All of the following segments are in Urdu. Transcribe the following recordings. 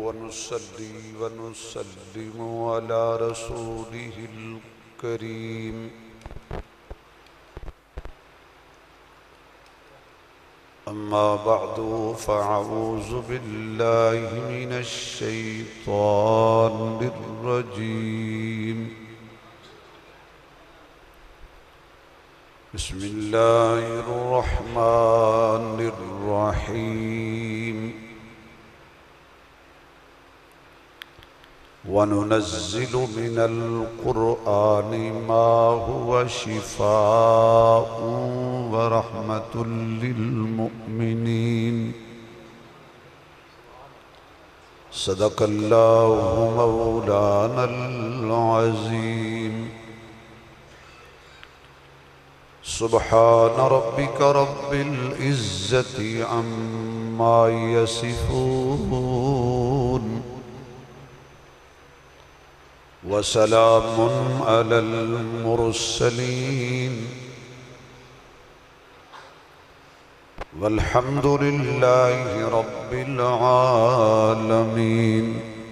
ونصلي ونسلم على رسوله الكريم أما بعد فأعوذ بالله من الشيطان الرجيم بسم الله الرحمن الرحيم وننزل من القرآن ما هو شفاء ورحمة للمؤمنين صدق الله مولانا العظيم سبحان ربك رب العزة عما يصفون وسلام على المرسلين والحمد لله رب العالمين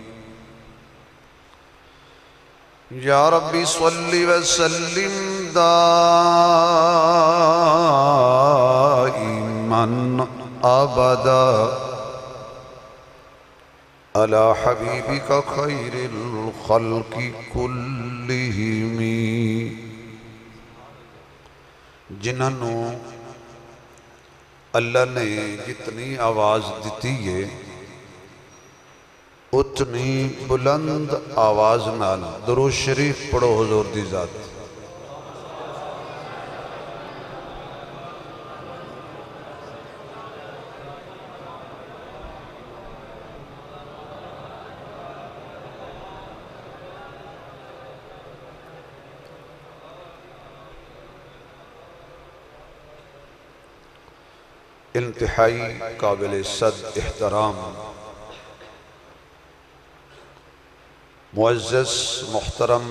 يا ربي صل وسلم دائما أبدا على حبيبك خير الخلق كلهم جنہوں اللہ نے جتنی آواز دیتی ہے اتنی بلند آواز نال درود شریف پڑھو حضور دی ذات انتہائی قابل صد احترام معزز محترم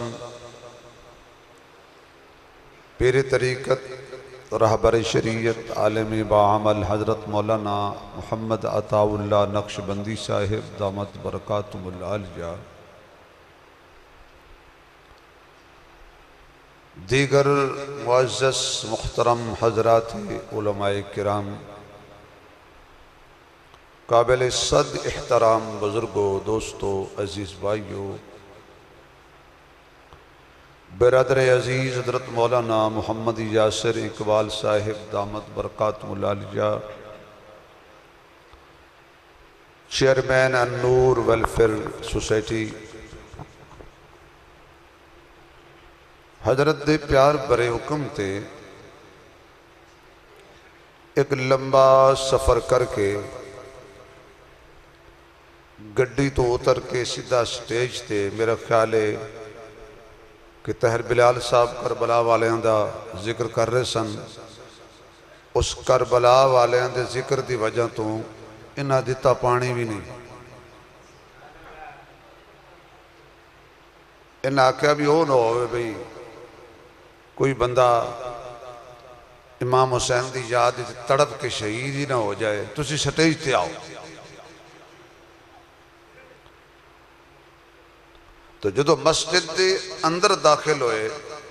پیر طریقت رہبر شریعت عالم باعمل حضرت مولانا محمد عطا اللہ نقشبندی صاحب دامت برکاتہم العالیہ، دیگر معزز محترم حضرات علماء کرام، قابل صد احترام بزرگوں، دوستوں، عزیز بھائیوں، برادر عزیز حضرت مولانا محمد یاسر اقبال صاحب دامت برکاتہم العالیہ، چیئرمین النور ویلفیئر سوسائٹی، حضرت دے پیار برے حکم تے ایک لمبا سفر کر کے گڈی تو اتر کے سیدھا سٹیج تے میرا خیال ہے کہ طاہر بلال صاحب کربلا والیاں دا ذکر کر رہے سن، اس کربلا والیاں دے ذکر دی وجہ تو انہاں دیتا پانی بھی نہیں، انہاں آکھیا بھی ہو نہ ہوئے بھئی کوئی بندہ امام حسین دی یاد تڑپ کے شہید ہی نہ ہو جائے، تسی سٹیج تے آؤ۔ تو جدو مسجد دے اندر داخل ہوئے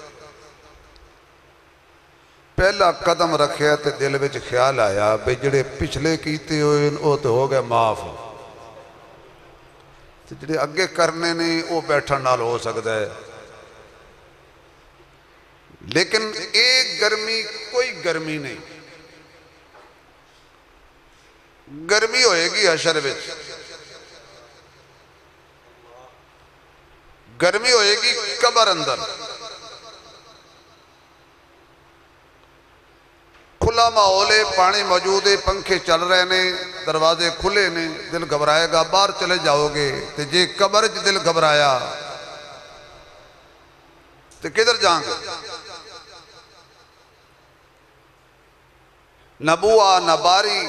پہلا قدم رکھیا تے دل وچ خیال آیا بے جڑے پچھلے کیتے ہوئے وہ تو ہو گئے معاف، تے جڑے اگے کرنے نہیں وہ بیٹھن نال ہو سکتا ہے، لیکن ایک گرمی کوئی گرمی نہیں، گرمی ہوئے گی حشر وچ، گرمی ہوئے گی قبر اندر، کھلا ماحول ہے، پانی موجود ہے، پنکھے چل رہے نے، دروازے کھلے نے، دل گھبرائے گا باہر چلے جاؤ گے تے جے قبر چ دل گھبرایا تے کدھر جائیں گے؟ نہ بوا نہ باری،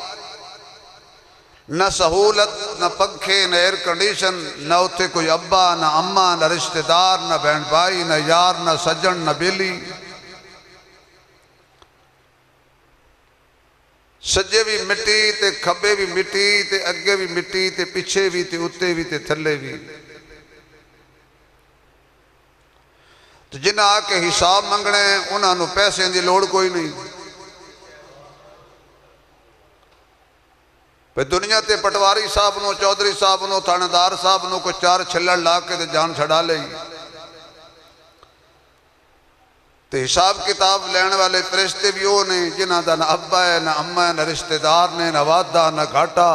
نہ سہولت، نہ پنکھے، نہ ایئر کنڈیشن، نہ اتھے کوئی ابا نہ اماں نہ رشتہ دار نہ بہن بھائی نہ یار نہ سجن نہ بیلی، سجے بھی مٹی تے کھبے بھی مٹی تے اگے بھی مٹی تے پیچھے بھی تے اتے بھی تے تھلے بھی. تو جنہیں آ کے حساب منگنے انہوں نے پیسے دی لوڑ کوئی نہیں. پہ دنیا تے پٹواری صاحب نو چودھری صاحب نو تھاندار صاحب نو کو 4 چھلڑ لا کے تے جان چھڑا لئی. تے حساب کتاب لینے والے فرشتے بھی وہ نہیں جنہاں دا نہ ابا ہے نہ اماں ہے نہ رشتہ دار نے نہ وعدہ نہ گھاٹا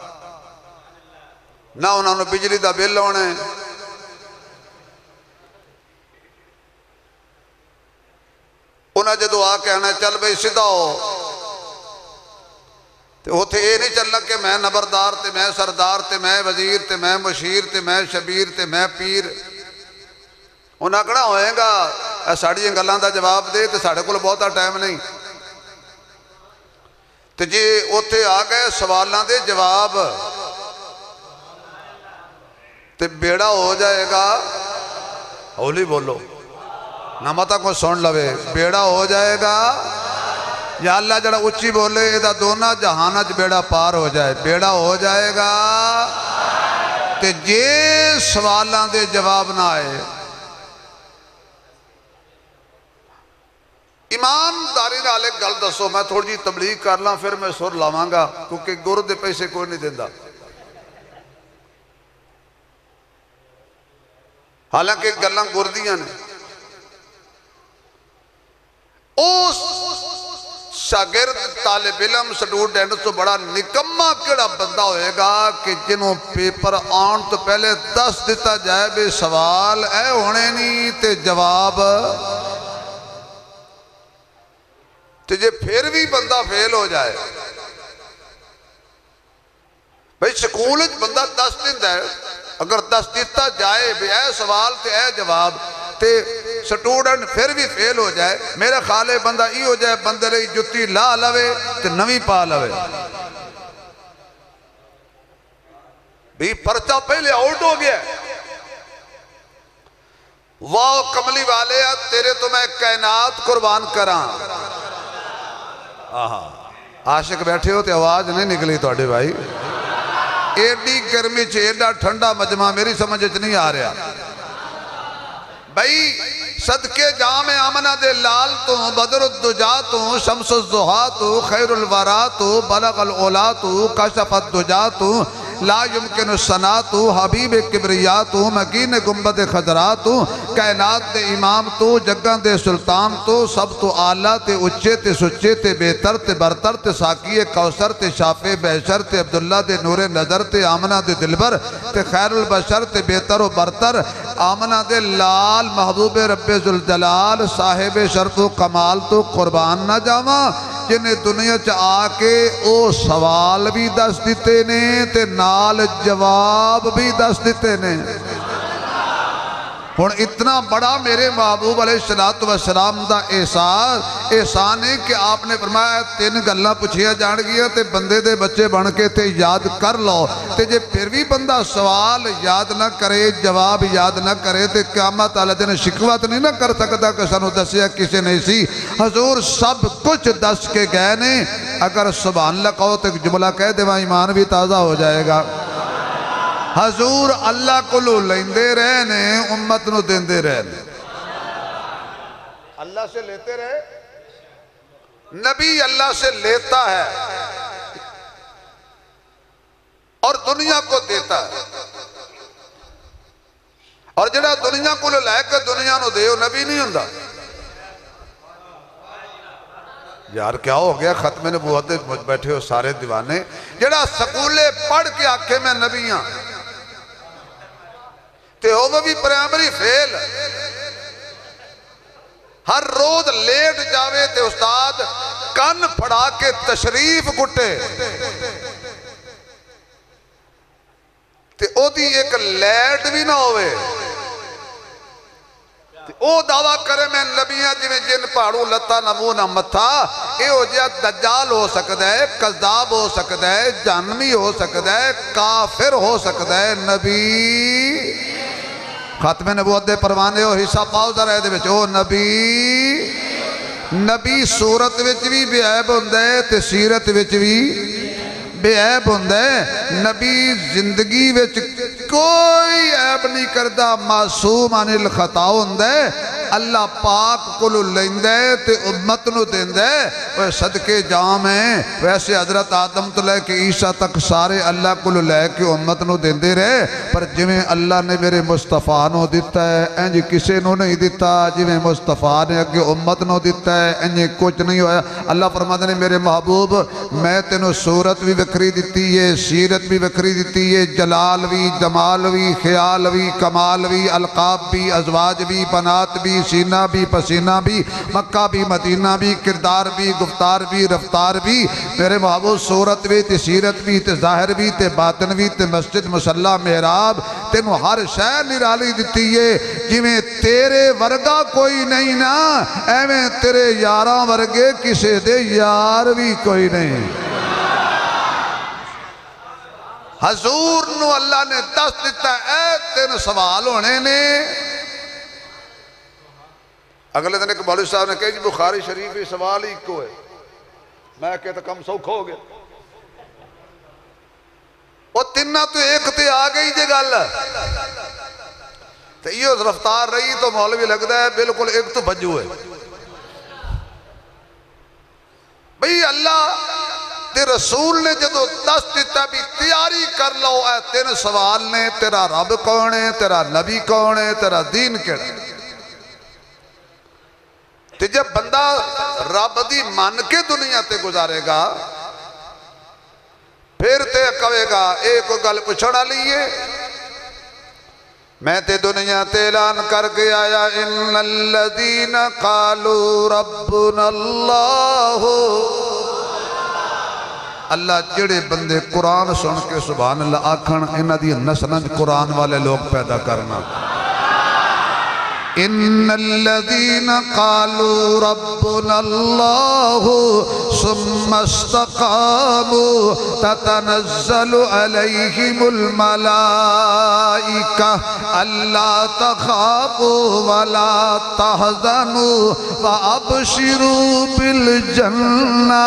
نہ انہوں نے بجلی دا بل ہونے. انہاں جدو آ کے آنا چل بھئی سدھا ہو تے ہوتے یہ نہیں چلنا کہ میں نبردار تے میں سردار تے میں وزیر تے میں مشیر تے میں شبیر تے میں پیر. انہاں کہنا ہوئے گا اے ساڑی گلاں دا جواب دے تے ساڑے کول بہتا ٹائم نہیں. تے جی اوتھے آ گئے سوالاں دے جواب تے بیڑا ہو جائے گا. ہولی بولو نہ متا کو سن لوے. بیڑا ہو جائے گا یا اللہ جڑا اچھی بولے ایدہ دونہ جہانج بیڑا پار ہو جائے. بیڑا ہو جائے گا تے جے سوالاں دے جواب نہ آئے. ایمانداری نال ایک گل دسو میں تھوڑی جی تبلیغ کر لاں پھر میں سر لاواں گا کیونکہ گر دے پیسے کوئی نہیں دیندا. حالانکہ گلاں گر دیاں نے. اس شاگرد طالب علم سٹوڈنٹ تو بڑا نکمہ کیڑا بندہ ہوئے گا کہ جنہوں پیپر آن تو پہلے 10 دیتا جائے بے سوال اے ہونے نہیں تے جواب تے جے پھر بھی بندہ فیل ہو جائے. بھئی سکول بندہ 10 دیتا ہے اگر 10 دیتا جائے بے اے سوال تے اے جواب تے سٹوڈنٹ پھر بھی فیل ہو جائے میرا خیال ہے بندہ ای ہو جائے بندے رہی جتی لا لوے تے نوی پا لوے. بھی پرچہ پہلے آؤٹ ہو گیا. واو کملی والے تیرے تو میں کائنات قربان کراں. عاشق بیٹھے ہو تے آواز نہیں نکلی تو اڈے بھائی. ایڈی گرمی چھے ایڈا ٹھنڈا مجمع میری سمجھ نہیں آ رہا. بھائی صدقے جام آمنہ دے لال تو بدر الدجا تو شمس الزہا تو خیر الورا تو بلغ العلا تو کشف الدجا تو لا یمکن السنا تو حبیب کبریا تو مکین گنبد خضرا تو کائنات دے امام تو جگن دے سلطان تو سب تو آلہ تے اچھے تے سچے تے بہتر تے برتر تے ساکی کوثر تے شافع بیشر تے عبداللہ دے نور نظر تے آمنہ دے دلبر تے خیر البشر تے بہتر و برتر آمنہ دے لال محبوب رب ذوالجلال صاحب شرف و کمال تو قربان نہ جاواں جنہیں دنیا چا آکے او سوال بھی دس دیتے نے تے نال جواب بھی دس دیتے نے. اور اتنا بڑا میرے محبوب علیہ السلام دا احسان ہے کہ آپ نے فرمایا 3 گلاں پوچھیا جان گیا تے بندے دے بچے بن کے تے یاد کر لو. تے جے پھر بھی بندہ سوال یاد نہ کرے جواب یاد نہ کرے تے قیامت والے دن شکوت نہیں نہ کر سکتا کہ سانو دسیا کسی نہیں سی. حضور سب کچھ دس کے گئے نے. اگر سبحان اللہ کہو تو ایک جملہ کہہ دے وہاں ایمان بھی تازہ ہو جائے گا. حضور اللہ کو لو لیندے رہنے امت نو دیندے رہنے. اللہ سے لیتے رہے نبی اللہ سے لیتا ہے اور دنیا کو دیتا ہے. اور جڑا دنیا کو لے کے دنیا نو دے نبی نہیں ہوندا. یار کیا ہو گیا ختم نبوت بیٹھے ہو سارے دیوانے. جڑا سکولے پڑھ کے آکھے میں نبی ہاں تے وہ بھی پرائمری فیل ہر روز لیٹ جاوے تے استاد کن پھڑا کے تشریف گٹے تے او دی ایک لیٹ بھی نہ ہوئے تے او دعویٰ کرے میں نبیاں جی میں جن پاڑوں لتا نمو نہ متھا اے ہو جا دجال ہو سکتا ہے قذاب ہو سکتا ہے جہنمی ہو سکتا ہے کافر ہو سکتا ہے. نبی ختم نبوت دے پروانے ہو حصہ پاؤ ذرا دے بچ او نبی نبی صورت وچ بھی بے عیب ہوندا ہے تے سیرت وچ بھی بے عیب ہوندا ہے۔ نبی زندگی وچ کوئی عیب نہیں کردا، معصوم عن الخطا ہوندا ہے۔ اللہ پاک کولو لیندا ہے تے امت نو دیندا ہے۔ وہ صدقے جام ہیں، ویسے حضرت آدم تو لے کے عیسیٰ تک سارے اللہ کولو لے کے امت نو دیندے رہے، پر جویں اللہ نے میرے مصطفیٰ نو دیتا ہے انج کسے نو نہیں دیتا، جویں مصطفیٰ نے اگے امت نو دیتا ہے انج کچھ نہیں ہویا۔ اللہ فرماتے نے میرے محبوب میں تینوں صورت بھی وکری دیتی ہے، سیرت بھی وکری دیتی ہے، جلال بھی، جمال بھی، خیال بھی، کمال بھی، القاب بھی، ازواج بھی، بنات بھی، سینہ بھی، پسینہ بھی، مکہ بھی، مدینہ بھی، کردار بھی، گفتار بھی، رفتار بھی۔ میرے محبوب صورت بھی تے سیرت بھی تے ظاہر بھی تے باطن بھی تے مسجد مصلی محراب تینوں ہر شے نرالی دیتی ہے۔ جویں تیرے ورگا کوئی نہیں نا ایویں تیرے یاراں ورگے کسے دے یار بھی کوئی نہیں۔ حضور نو اللہ نے دس دیتا ہے اے تین سوال ہونے نے۔ اگلے دن ایک مولوی صاحب نے کہا جی بخاری شریف ہی سوال ہی کو ہے، میں کہتا کم سوکھا ہو گیا، وہ تینہ تو ایک تے آگئی جے گل تو یہ رفتار رہی تو مولوی لگتا ہے بالکل ایک تو بجو ہے۔ بھئی اللہ تے رسول نے جدو دس دیتا بھی تیاری کر لو اے تین سوال نے، تیرا رب کون ہے، تیرا نبی کون ہے، تیرا دین کیڑا ہے۔ تے جب بندہ رب دی مان کے دنیا تے گزارے گا پھر تے کہے گا ایک گل پچھڑا لیے میں تے دنیا تے اعلان کر کے آیا ان الذین قالوا ربنا اللہ۔ اللہ جڑے بندے قرآن سن کے سبحان اللہ آکھن انہاں دی نسلاں قرآن والے لوگ پیدا کرنا۔ ان الذین قالوا ربنا اللہ ثم استقاموا تتنزل علیہم الملائکہ الا تخافوا ولا تحزنوا وابشروا بالجنہ۔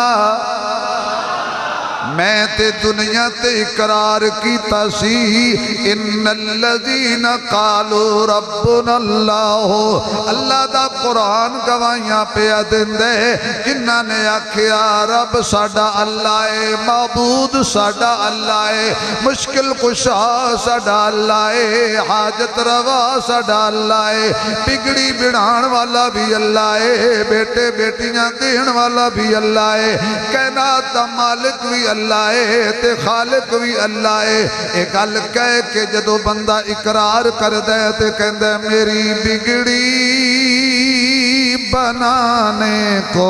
میں تے دنیا تے اقرار کیتا سی ان الذین قالوا ربنا اللہ، اللہ دا قرآن گوائیاں پہ دے جنہاں نے آکھیا رب ساڈا اللہ ہے، معبود ساڈا اللہ ہے، مشکل کشا ساڈا اللہ ہے، حاجت روا ساڈا اللہ ہے، بگڑی بڑھان والا بھی اللہ ہے، بیٹے بیٹیاں دین والا بھی اللہ ہے، کائنات دا مالک بھی اللہ ہے تے خالق بھی اللہ ہے۔ ایک گل کہہ کے جدو بندہ اقرار کر دے تے کہندے میری بگڑی بنانے کو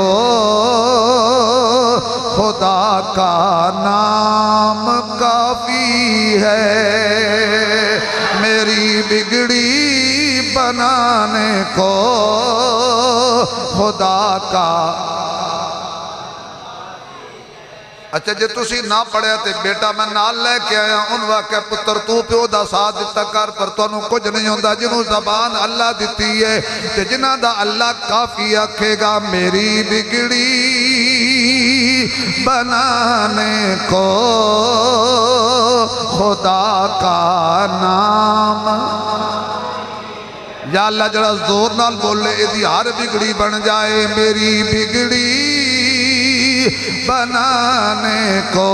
خدا کا نام کافی ہے، میری بگڑی بنانے کو خدا کا۔ اچھا جے تسی نہ پڑھے تے بیٹا میں نال لے کے آیا ان واقع پتر تو پیو دا ساتھ دیتا کر پر تو انہوں کچھ نہیں ہوندہ جنہوں زبان اللہ دیتی ہے تے جنہ دا اللہ کافی آکھے گا میری بگڑی بنانے کو خدا کا نام۔ یا اللہ جڑا زور نال بولے ایدی ہر بگڑی بن جائے، میری بگڑی بنانے کو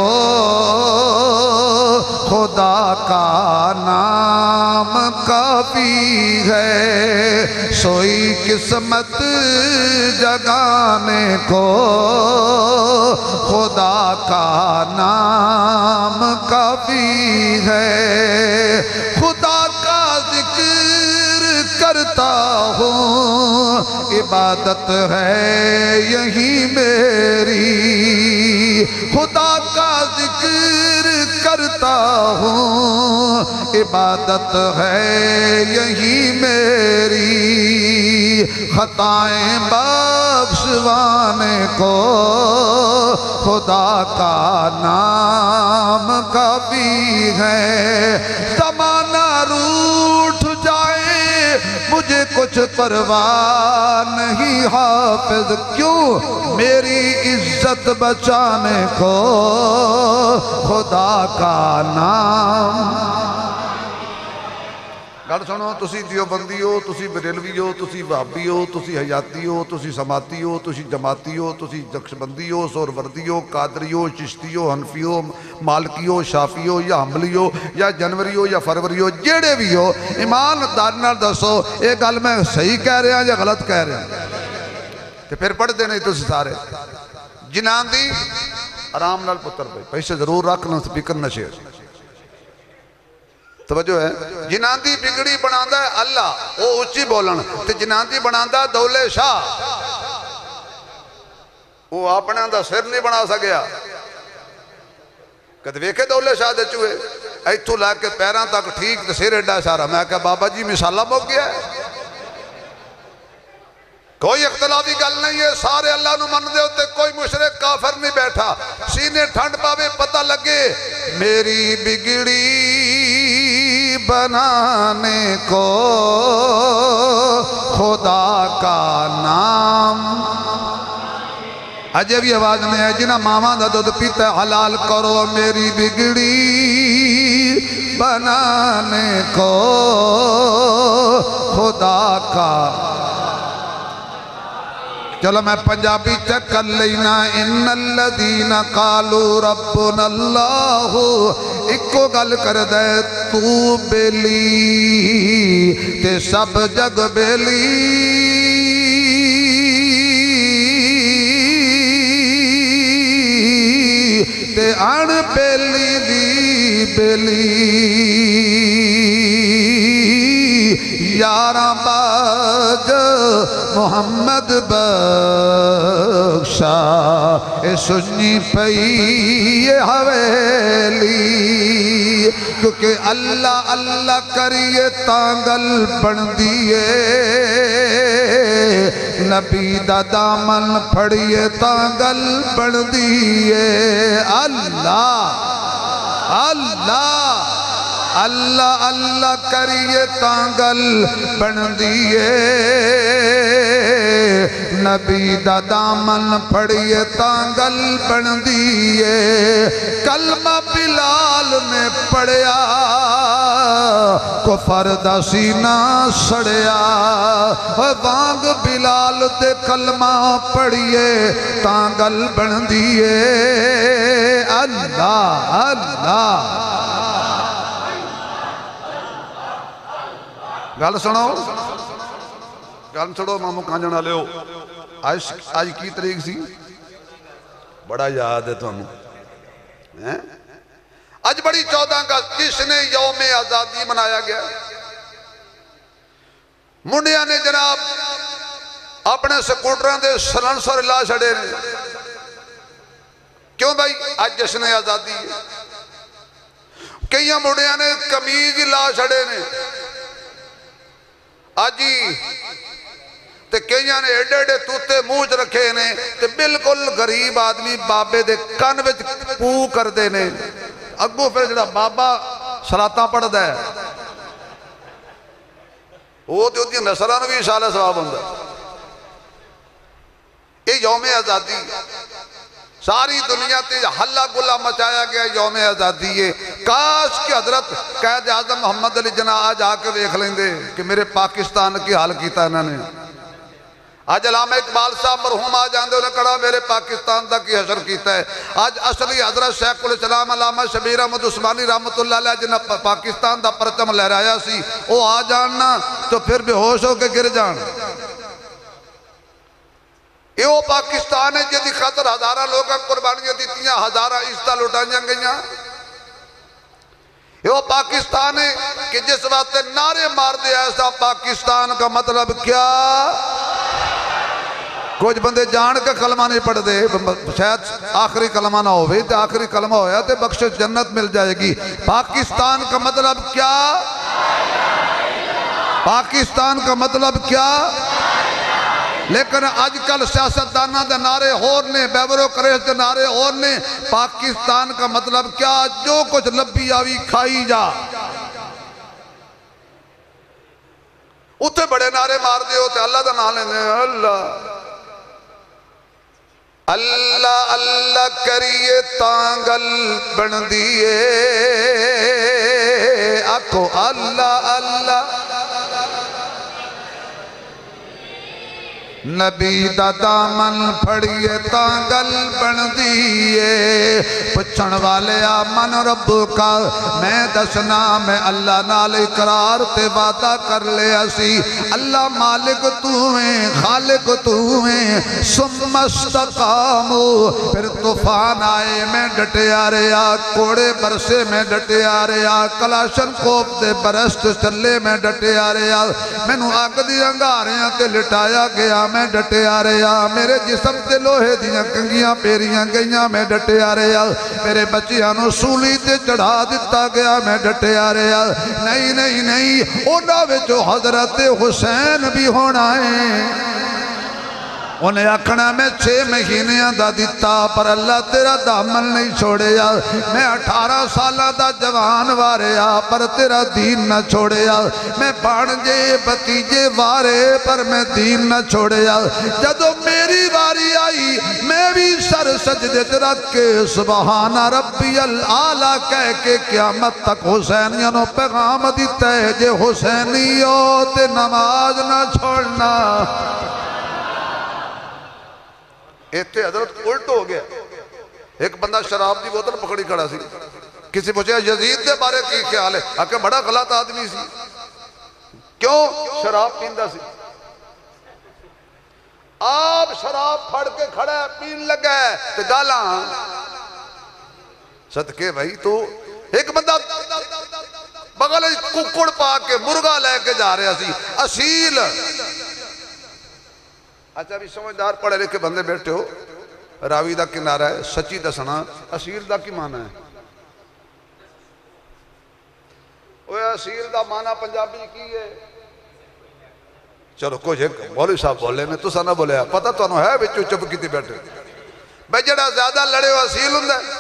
خدا کا نام کافی ہے، سوئی قسمت جگانے کو خدا کا نام کافی ہے۔ خدا کا ذکر کرتا ہوں عبادت ہے یہی میری، خدا کا ذکر کرتا ہوں عبادت ہے یہی میری، خطائیں بخشوانے کو خدا کا نام کافی ہے۔ زمانہ روٹھ جائے مجھے کچھ پرواہ نہیں حافظ کیوں میری عزت بچانے کو خدا کا نام گل سنو تسی دیوبندی ہو تسی بریلوی ہو تسی وہابی ہو تسی حیاتی ہو تسی سماعتی ہو تسی جماعتی ہو تسی نقشبندی ہو سہروردی ہو قادری ہو چشتی ہو حنفی ہو مالکی ہو شافی ہو یا حنبلی ہو یا جنوری ہو یا فروری ہو جیڑے بھی ہو ایمانداری نال دسو یہ گل میں صحیح کہہ رہا یا غلط کہہ رہا تے پھر پڑھ دے نہیں تسی سارے جنان دی آرام نال پتر بھائی پیسے ضرور رکھنا سپیکر نشے توجہ ہے جنان دی بگڑی بناندہ ہے اللہ وہ اچھی بولن تے جنان دی بناندہ دولے شاہ وہ اپنے اندہ سر نہیں بنا سکیا کہتے ویکھے دولے شاہ دے چوئے ایتھو لے کے پیران تک ٹھیک تے سر ایڈا سارا میں کہا بابا جی مثالہ موک گیا ہے کوئی اختلافی گل نہیں ہے سارے اللہ نو من دے ہوتے کوئی مشرک کافر نہیں بیٹھا سینے ٹھنڈ پاوے پتہ لگے میری بگڑی بنانے کو خدا کا نام اجے بھی آواز نہیں ہے جنہ ماما دا دودھ پیتا ہے حلال کرو میری بگڑی بنانے کو خدا کا چلو میں پنجابی چیک کر لینا ان الذین قالوا ربنا اللہ اکو گل کر دے تو بیلی تے سب جگ بیلی تے ان بیلی دی بیلی یاراں باج محمد بخشا اے سنی پئی حویلی کیونکہ اللہ اللہ کریے تانگل بن دیئے نبی دا دامن پھڑیے تانگل بن دیئے اللہ اللہ اللہ اللہ کریے تانگل بن دیئے نبی دا دامن پھڑیے تانگل بن دیئے کلمہ بلال نے پڑھیا کفر دا سینہ سڑیا وانگ بلال دے کلمہ پڑھیے تانگل بن دیئے اللہ اللہ گل سنو گل سنو مامو کانجن والے ہو آج کی تاریخ سی بڑا یاد ہے تمہیں آج بڑی 14 اگست جس نے یوم آزادی منایا گیا منڈیا نے جناب اپنے سکوٹران دے سلنسر لا چھڑے نے کیوں بھائی آج جشن آزادی ہے کئی منڈیا نے کمیز لا چھڑے نے آجی تے کئیاں نے ایڈے ایڈے توتے موج رکھے نے تے بالکل غریب آدمی بابے دے کان وچ پو کر دے نے اگو پھر جڑا بابا صلاتاں پڑھ دے وہ تے ہوتی نصران بھی انشاءاللہ ثواب ہوندہ یہ یوم آزادی ساری دنیا تے حلہ گلہ مچایا گیا یوم آزادی ہے کاش کی حضرت قائد اعظم محمد علی جناح آج آ کے دیکھ لیں دے کہ میرے پاکستان کی حال کیتا انہوں نے آج علامہ اقبال صاحب مرحوم آ جاندے انہیں کڑا میرے پاکستان دا کی حشر کیتا ہے آج اصلی حضرت شیخ الاسلام علامہ شبیر احمد عثمانی رحمت اللہ علیہ جنہ پاکستان دا پرچم لہرایا سی وہ آ جاننا تو پھر بے ہوش ہو کے گر جان یہ وہ پاکستان ہے جدی خاطر ہزارہ لوگاں قربانیاں دیتیاں ہزارہ عزتہ لٹائیاں گئیاں یہ وہ پاکستان ہے کہ جس وقت نعرے مار دے ایسا پاکستان کا مطلب کیا کچھ بندے جان کے کلمہ نہیں پڑھ دے شاید آخری کلمہ نہ ہوئے تو آخری کلمہ ہویا تو بخشش جنت مل جائے گی پاکستان کا مطلب کیا پاکستان کا مطلب کیا لیکن آج کل سیاستدانہ دے نعرے ہور نے بیورو کریس دے نعرے ہور نے پاکستان کا مطلب کیا جو کچھ لبی آوی کھائی جا اتنے بڑے نعرے مار دیو تے اللہ دا نام لیندے اللہ اللہ اللہ کریے تانگل بن دیئے آکھو اللہ اللہ نبی دا دامن پھڑیے تانگل بن دیئے پچھن والے آمن رب کا میں دسنا میں اللہ نال اقرار تے وعدہ کر لے اسی اللہ مالک تو ہیں خالق تو ہیں ثم استقامو پھر طوفان آئے میں ڈٹے آ رہا کوڑے برسے میں ڈٹے آ رہا کلاشن خوف دے برست چلے میں ڈٹے آ رہا میں نو آگ دی انگاریاں تے لٹایا گیا میں ڈٹے آ رہا میرے جسم تے لوہے دیاں کنگیاں پیریاں گئیاں میں ڈٹے آ رہا میرے بچیاں نو سولی تے چڑھا دیتا گیا میں ڈٹے آ رہا نہیں نہیں نہیں اونا وچو حضرت حسین بھی ہونا ہے انہیں اکھنا میں 6 مہینے دا دیتا پر اللہ تیرا دامن نہیں چھوڑے یا میں 18 سالہ دا جوان وارے یا پر تیرا دین نہ چھوڑے یا میں بانجے بتیجے وارے پر میں دین نہ چھوڑے یا جدو میری واری آئی میں بھی سر سجدے رکھ کے سبحان ربی العالی کہہ کے قیامت تک حسینیاں نو پیغام دیتا ہے جے حسینیوں تے نماز نہ چھوڑنا ایتے حضرت الٹ ہو گیا ایک بندہ شراب دی بوتل پکڑی کھڑا سی کسی پوچھے یزید دے بارے کی خیال ہے آکے بڑا غلط آدمی سی کیوں شراب پیندہ سی آپ شراب پھڑ کے کھڑا ہے پین لگا ہے تو گالاں صدقے بھائی تو ایک بندہ بغل ککڑ پا کے مرغا لے کے جا رہا سی اصیل اچھا بھی سمجھدار پڑھے لکھے بندے بیٹھے ہو راوی دا کنارہ ہے سچی دسنا اصیل دا کی معنی ہے اوہ اصیل دا معنی پنجابی کی ہے چلو کچھ ایک مولوی صاحب بولے میں تو سنہ بولے پتہ تو انہوں ہے بچو چپ کی تھی بیٹھے بھائی جڑا زیادہ لڑے ہو اصیل ہوں ہے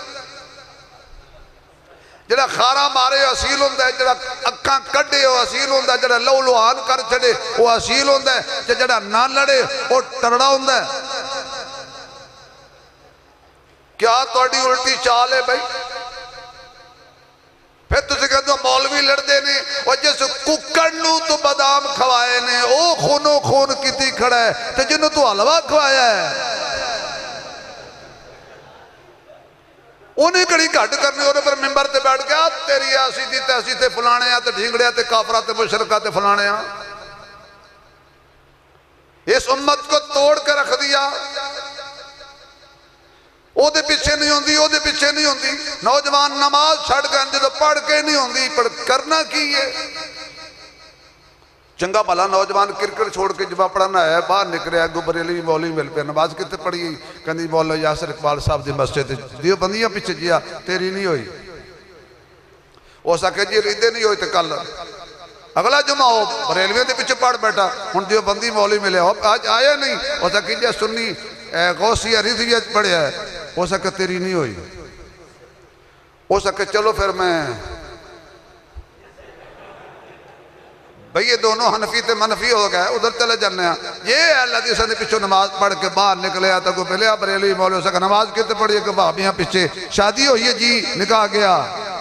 جڑا خارا مارے ہو اصیل ہوں ہے جڑا اکھاں کڈے ہو اصیل ہوں ہے جڑا لو لوہان کر چھڑے وہ اصیل ہوں ہے جڑا نہ لڑے وہ ٹرڑا ہوں ہے کیا توڑی الٹی چال ہے بھائی پھر تجھے کہتے ہو مولوی لڑ دینے اور جیسے ککڑنو تو بادام کھوائے نے او خونو خون کتی کھڑا ہے تو جنہوں تو حلوہ کھوایا ہے انہیں کڑی گھٹ کرنے انہیں پر ممبر تے بیٹھ گیا تیری ایسی دی تیسی تے فلانے ہیں تے ڈھینگڑے تے کافرہ تے مشرکہ تے فلانے ہیں اس امت کو توڑ کے رکھ دیا او دے پیچھے نہیں ہوندی او دے پیچھے نہیں ہوندی نوجوان نماز چھڑ گئے جو پڑھ کے نہیں ہوندی پڑھ کرنا کی ہے چنگا بھلا نوجوان کرکٹ چھوڑ کے جب پڑھنا ہے باہر نکرے ہے گبریلی مولوی مل پہ نماز کتے پڑھی کہندی مولا یاسر اقبال صاحب دی مسجد دیو بندیاں پیچھے جیا تیری نہیں ہوئی وہ سکے جی ریدے نہیں ہوئی تے کل اگلا جمعہ ہو بریلویوں دے پیچھے پڑھ بیٹھا ہن دیو بندی مولوی ملے آج آیا نہیں وہ سکے جی سنی غوثیہ رضویت پڑھے ہے وہ سکے تیری نہیں ہوئی وہ سکے چلو پھر میں بھئی یہ دونوں حنفی تے منفی ہو گئے ادھر چلے جانے ہیں یہ ہے اللہ دیسہ نے پیچھو نماز پڑھ کے باہر نکلے آتا کو پہلے بریلی مولوی ہو سکا نماز کتے پڑھئے کہ بھابیاں پیچھے شادی ہوئی ہے جی نکاح گیا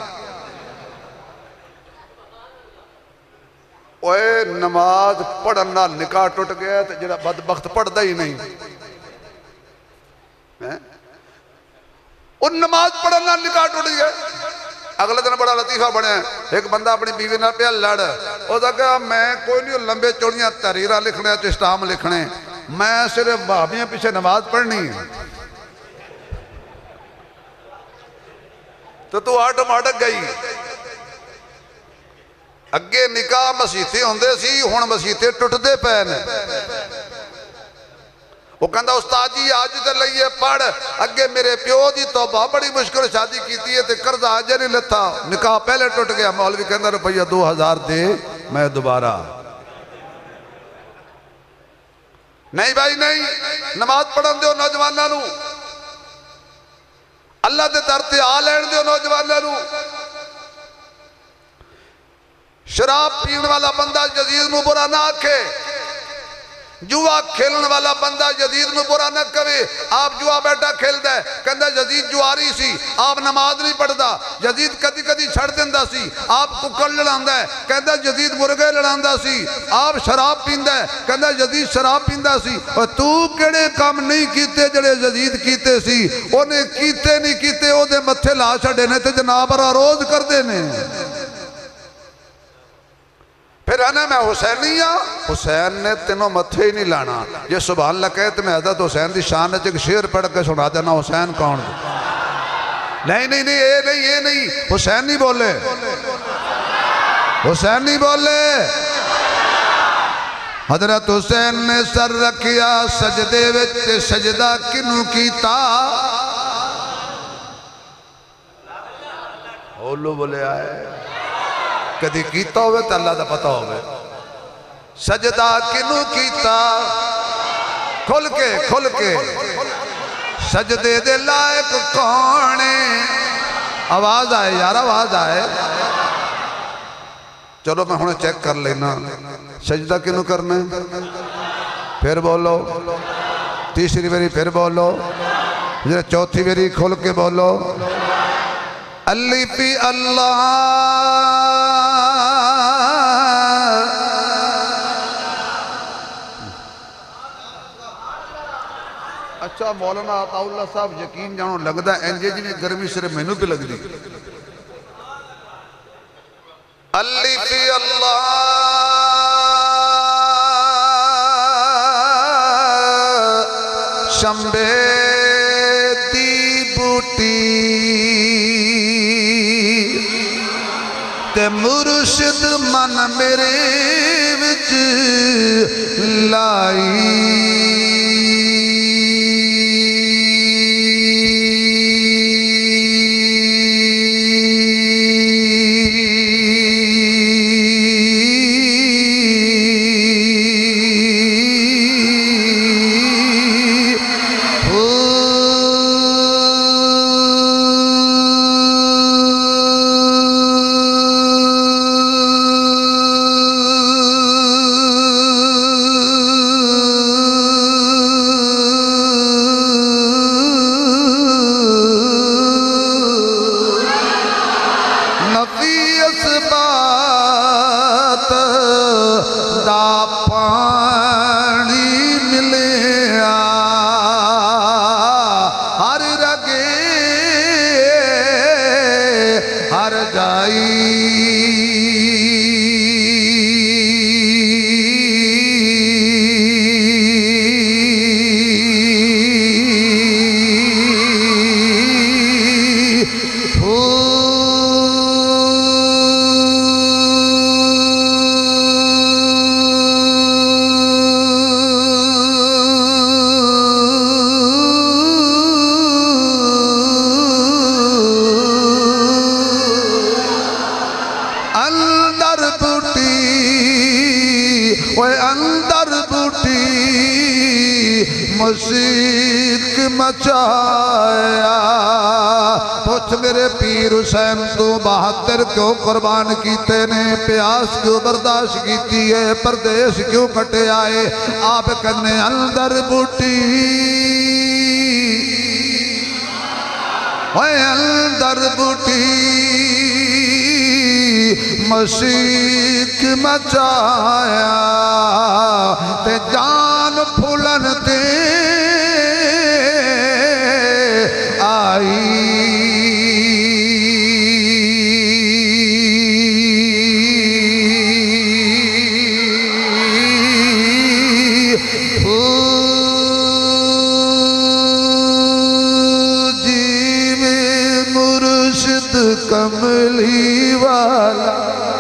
اوہ نماز پڑھنا نکاح ٹوٹ گیا تو جڑا بدبخت پڑھ دا ہی نہیں ان نماز پڑھنا نکاح ٹوٹ گیا اگلے دن بڑا لطیفہ بنے ایک بندہ اپنی بیوی نہ پہ لڑ وہ کہا میں کوئی نہیں لمبے چوڑیاں تحریرہ لکھنے تو اسلام لکھنے میں صرف بھابیاں پیچھے نماز پڑھنی تو آٹومیٹک گئی اگے نکاح مسیحتے ہوندے سی ہن مسیحتے ٹوٹ دے پے نے وہ کہندا استاد جی آج تے لئیے پڑھ اگے میرے پیو دی توبہ بڑی مشکل شادی کیتی ہے تے قرض آج نہیں لیتا نکاح پہلے ٹوٹ گیا مولوی کہندا روپیہ 2000 دے میں دوبارہ نہیں بھائی نہیں نماز پڑھن دیو نوجواناں نو اللہ دے در تے آ لین دیو نوجواناں نو شراب پین والا بندہ یزید نو برا نہ آکھے، جوا کھیلن والا بندہ یزید نو برا نہ کہے۔ آپ جوا بیٹھا کھیل دے کہندہ یزید جواری سی، آپ نماز نہیں پڑھدا، یزید کدی کدی چھڑ دیندہ سی، آپ ککڑ لڑاندہ ہے کہندہ یزید مرغے لڑاندہ سی، آپ شراب پیندہ ہے کہندہ یزید شراب پیندہ سی۔ اور تو کڑے کام نہیں کیتے جڑے یزید کیتے سی، انہیں کیتے نہیں کیتے او دے متھے لا چھڑے نے تے جناب را روز کر دینے۔ پھر آنا میں حسینی ہاں، حسین نے تینوں متھے ہی نہیں لانا۔ یہ سبحان اللہ کہتے میں حضرت حسین دی شان ہے ایک شعر پڑھ کے سنا دینا حسین کون دی۔ نہیں یہ نہیں حسین نہیں بولے، حسین نہیں بولے۔ حضرت حسین نے سر رکھیا سجدے وچ سجدہ کنوں کیتا، اولو بولے آئے کدی کیتا ہوئے تو اللہ دا پتہ ہوئے۔ سجدہ کنوں کیتا کھل کے سجدے دے لائق کونے، آواز آئے یار آواز آئے۔ چلو میں ہونے چیک کر لینا سجدہ کنوں کرنے، پھر بولو تیسری میری، پھر بولو چوتھی میری، کھل کے بولو علی پی اللہ۔ اچھا مولانا عطا اللہ صاحب یقین جانو لگتا ہے انجے جی نے گرمی صرف مینو پہ لگ دی۔ علی پی اللہ شمبے دی بوٹی تے مرشد من میرے وچ لائی، مشرق مچایا، پوچھ میرے پیر حسین تو 72 کیوں قربان کیتے نے، پیاس کیوں برداشت کیتی ہے، پردیس کیوں کٹے آئے، آپ کہنے اندر بوٹی اندر بوٹی مشرق مچایا تے جان پھولن تے آئی، کملی والا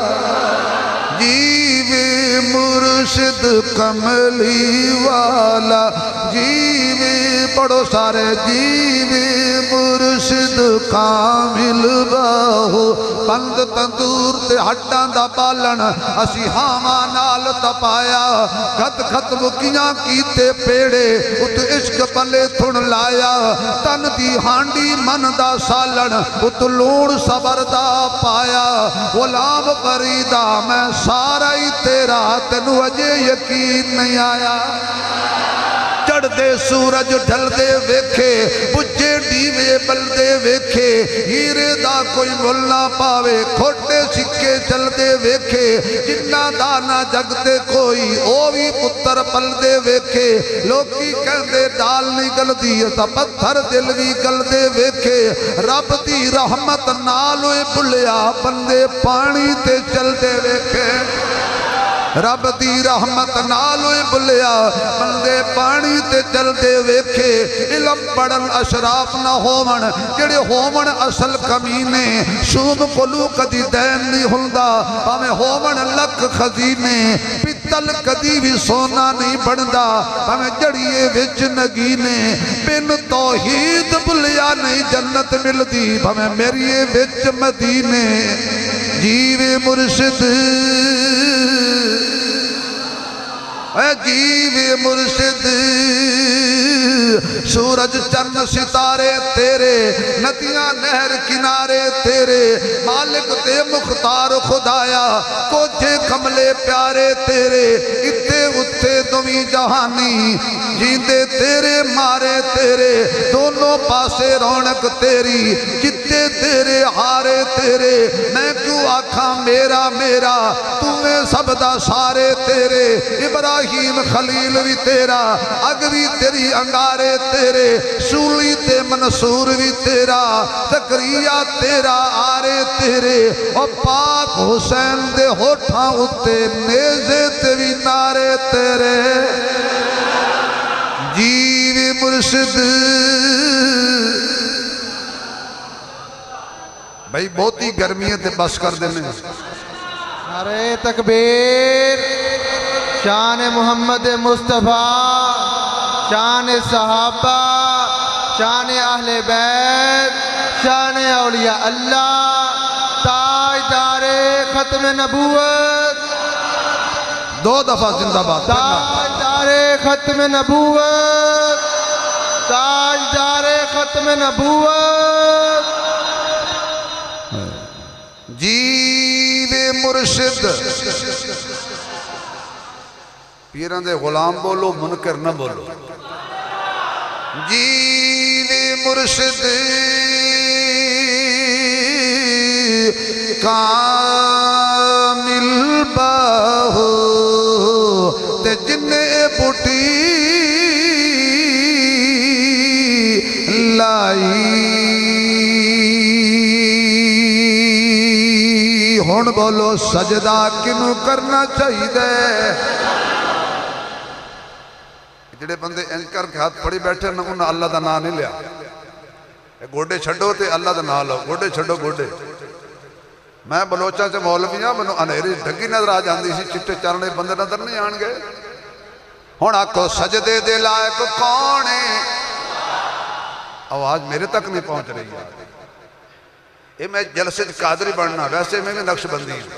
جیوے مرشد کملی والا جیوے، پڑھو سارے جیوے مرشد مرشد کامل باہو بند تندور تے ہڈاں دا بالن اسی ہاواں نال تپایا خط خط مکیاں کیتے پیڑے ات عشق پلے تھن لایا تن دی ہانڈی من دا سالن ات لوڑ صبر دا پایا غلام فریدا میں سارا ہی تیرا تینو اجے یقین نہیں آیا چڑھ دے سورج ڈھل دے ویکھے بجے ڈیوے بل دے ویکھے ہیرے دا کوئی مل نہ پاوے کھوٹے سکے چل دے ویکھے جنہ دانا جگ دے کوئی اووی پتر پل دے ویکھے لوکی کہندے ڈال نہیں گل دی تا پتھر دل بھی گل دے ویکھے رب دی رحمت نالوے بلیا بندے پانی تے چل دے ویکھے رب دی رحمت نالوے بلیا بندے پانی تے چل دے ویکھے علم پڑھن اشراف نہ ہومن جڑے ہومن اصل کمینے شوم کلو کدی دین نہیں ہلدا ہمیں ہومن لک خزینے پتل کدی بھی سونا نہیں بندا ہمیں جڑیے وچ نگینے بن توحید بلیا نہیں جنت ملدی ہمیں میری وچ مدینے جیوے مرشد اے جیوے مرشد سورج چند ستارے تیرے ندیاں نہر کنارے تیرے مالک تے مختار خدایا کوچے کملے پیارے تیرے اتے اتے دوی جہانی جیندے تیرے مارے تیرے دونوں پاسے رونق تیری جتے تیرے ہارے تیرے میں کیوں آکھاں میرا میرا تمہیں سب دا سارے تیرے ابراہیم خلیل بھی تیرا اگ بھی تیری انگارے تیرے سولی تے منصور بھی تیرا زکریا تیرا آرے تیرے اور پاک حسین دے ہوٹھاں اتے نیزے تے بھی نارے تیرے جیوے مرشد بھائی بہت ہی گرمی ہے تے بس کر دینے نعرہ تکبیر شان محمد مصطفیٰ شان صحابہ شان اہل بیت شان اولیاء اللہ تاجدار ختم نبوت دو دفعہ زندہ باد تاجدار ختم نبوت تاجدار ختم نبوت جیوے مرشد پیران دے غلام بولو منکر نہ بولو جیوے مرشد کامل باہو تے جنے بوٹی لائی ہون بولو سجدہ کنو کرنا چاہی دے جڑے بندے انکر کے ہاتھ پڑی بیٹھے نہ انہاں اللہ دا نام نہیں لیا گوڑے چھڑو تے اللہ دا نام لو گوڑے چھڑو گوڑے میں بلوچہ سے مولوی ہاں منو انہیری ڈھگی نظر آ جاندی سی چٹے چارنے بندے نظر نہیں آن گئے ہون آکھو سجدے دے لائق کونے آواز میرے تک نہیں پہنچ رہی ہے یہ میں جلسے قادری بڑھنا ویسے میں بھی نقش بندی ہوں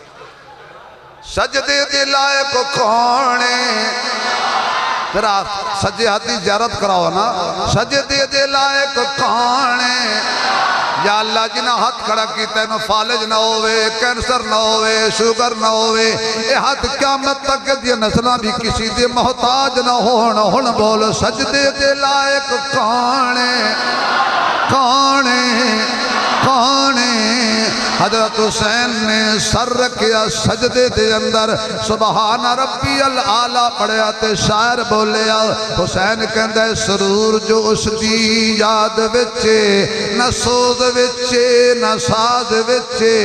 سجدے دے لائق کونے ذرا سجے ہاتھی زیارت کراؤ نا سجدے دے لائق کانے یا اللہ جنہ ہاتھ کھڑا کی تینو فالج نہ ہوئے کینسر نہ ہوئے شوگر نہ ہوئے اے ہاتھ قیامت تک دیا نسلہ بھی کسی دے محتاج نہ ہون بول سجدے دے لائق کانے کانے کانے حضرت حسین نے سر رکھیا سجدے دے اندر سبحان ربی العالی پڑھیا تے شاعر بولیا حسین کہندہ سرور جو اس دی یاد وچے نہ سوز وچے نہ ساز وچے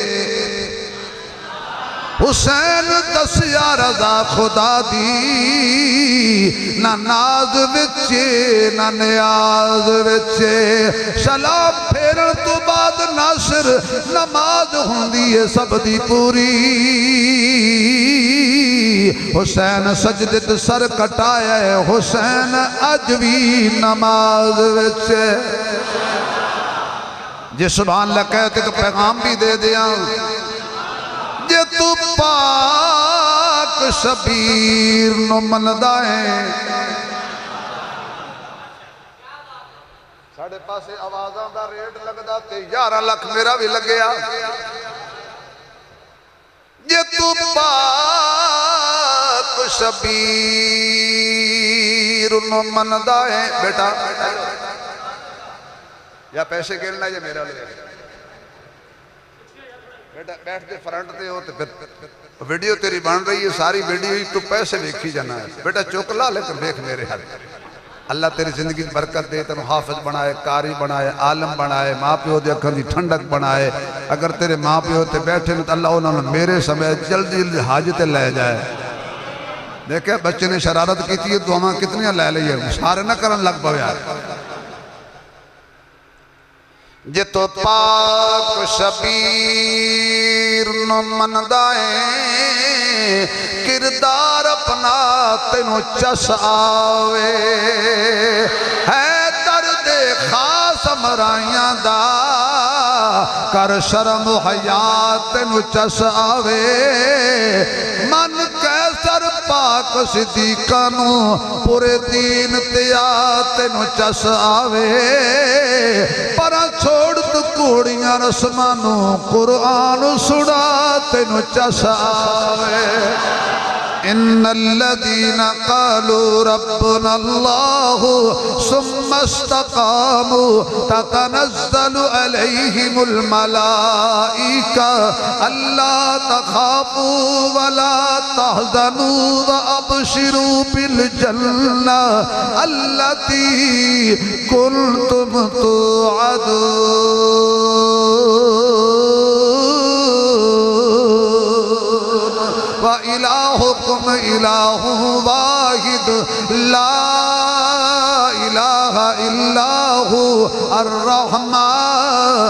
حسین دسیا رضا خدا دی نہ ناز وچے نہ نیاز وچے سلام پھیرن تو بعد ناصر نماز ہوندی ہے سب دی پوری حسین سجدت سر کٹایا ہے حسین اجوی نماز وچے جے سبحان اللہ کہتے تو پیغام بھی دے دیا جے تو پاک شبیر نو مندہ ہے ساڑھے پاسے آوازاں دا ریٹ لگ دا تے 11 لاکھ میرا بھی لگیا جے تو پاک شبیر نو مندہ ہے بیٹا یا پیسے گرنا یا میرا لے بیٹا بیٹھ دے فرنٹ دے ہو ویڈیو تیری بن رہی ہے ساری ویڈیو ہی تو پیسے دیکھی جانا ہے بیٹا چوکلا لے کر دیکھ میرے ہاتھ اللہ تیری زندگی برکت دے تنو حافظ بنائے قاری بنائے عالم بنائے ماں پیو دے اکھن دی ٹھنڈک بنائے اگر تیرے ماں پیو تے بیٹھے تو اللہ انہوں نے میرے سمیت جلدی حاجت لے جائے دیکھیں بچے نے شرارت کی تھی دعاں کتنی لے لئے سارے نہ کرن لگ پاوے یار جے تو پاک شبیر نو مندائیں کردار اپنا تینو چس آوے ہے درد خاص مرائیاں دا کر شرم و حیات تینو چس آوے من کیسر پاک صدیقہ نو پورے دین تیات تینو چس آوے پر چھوڑ تو کوڑیاں رسمانو قرآن سڑا تینو چس آوے ان الذين قالوا ربنا الله ثم استقاموا تتنزل عليهم الملائكة ألا تخافوا ولا تحزنوا وأبشروا بالجنة التي كنتم توعدون وإلهكم إله واحد لا إله إلا هو الرحمن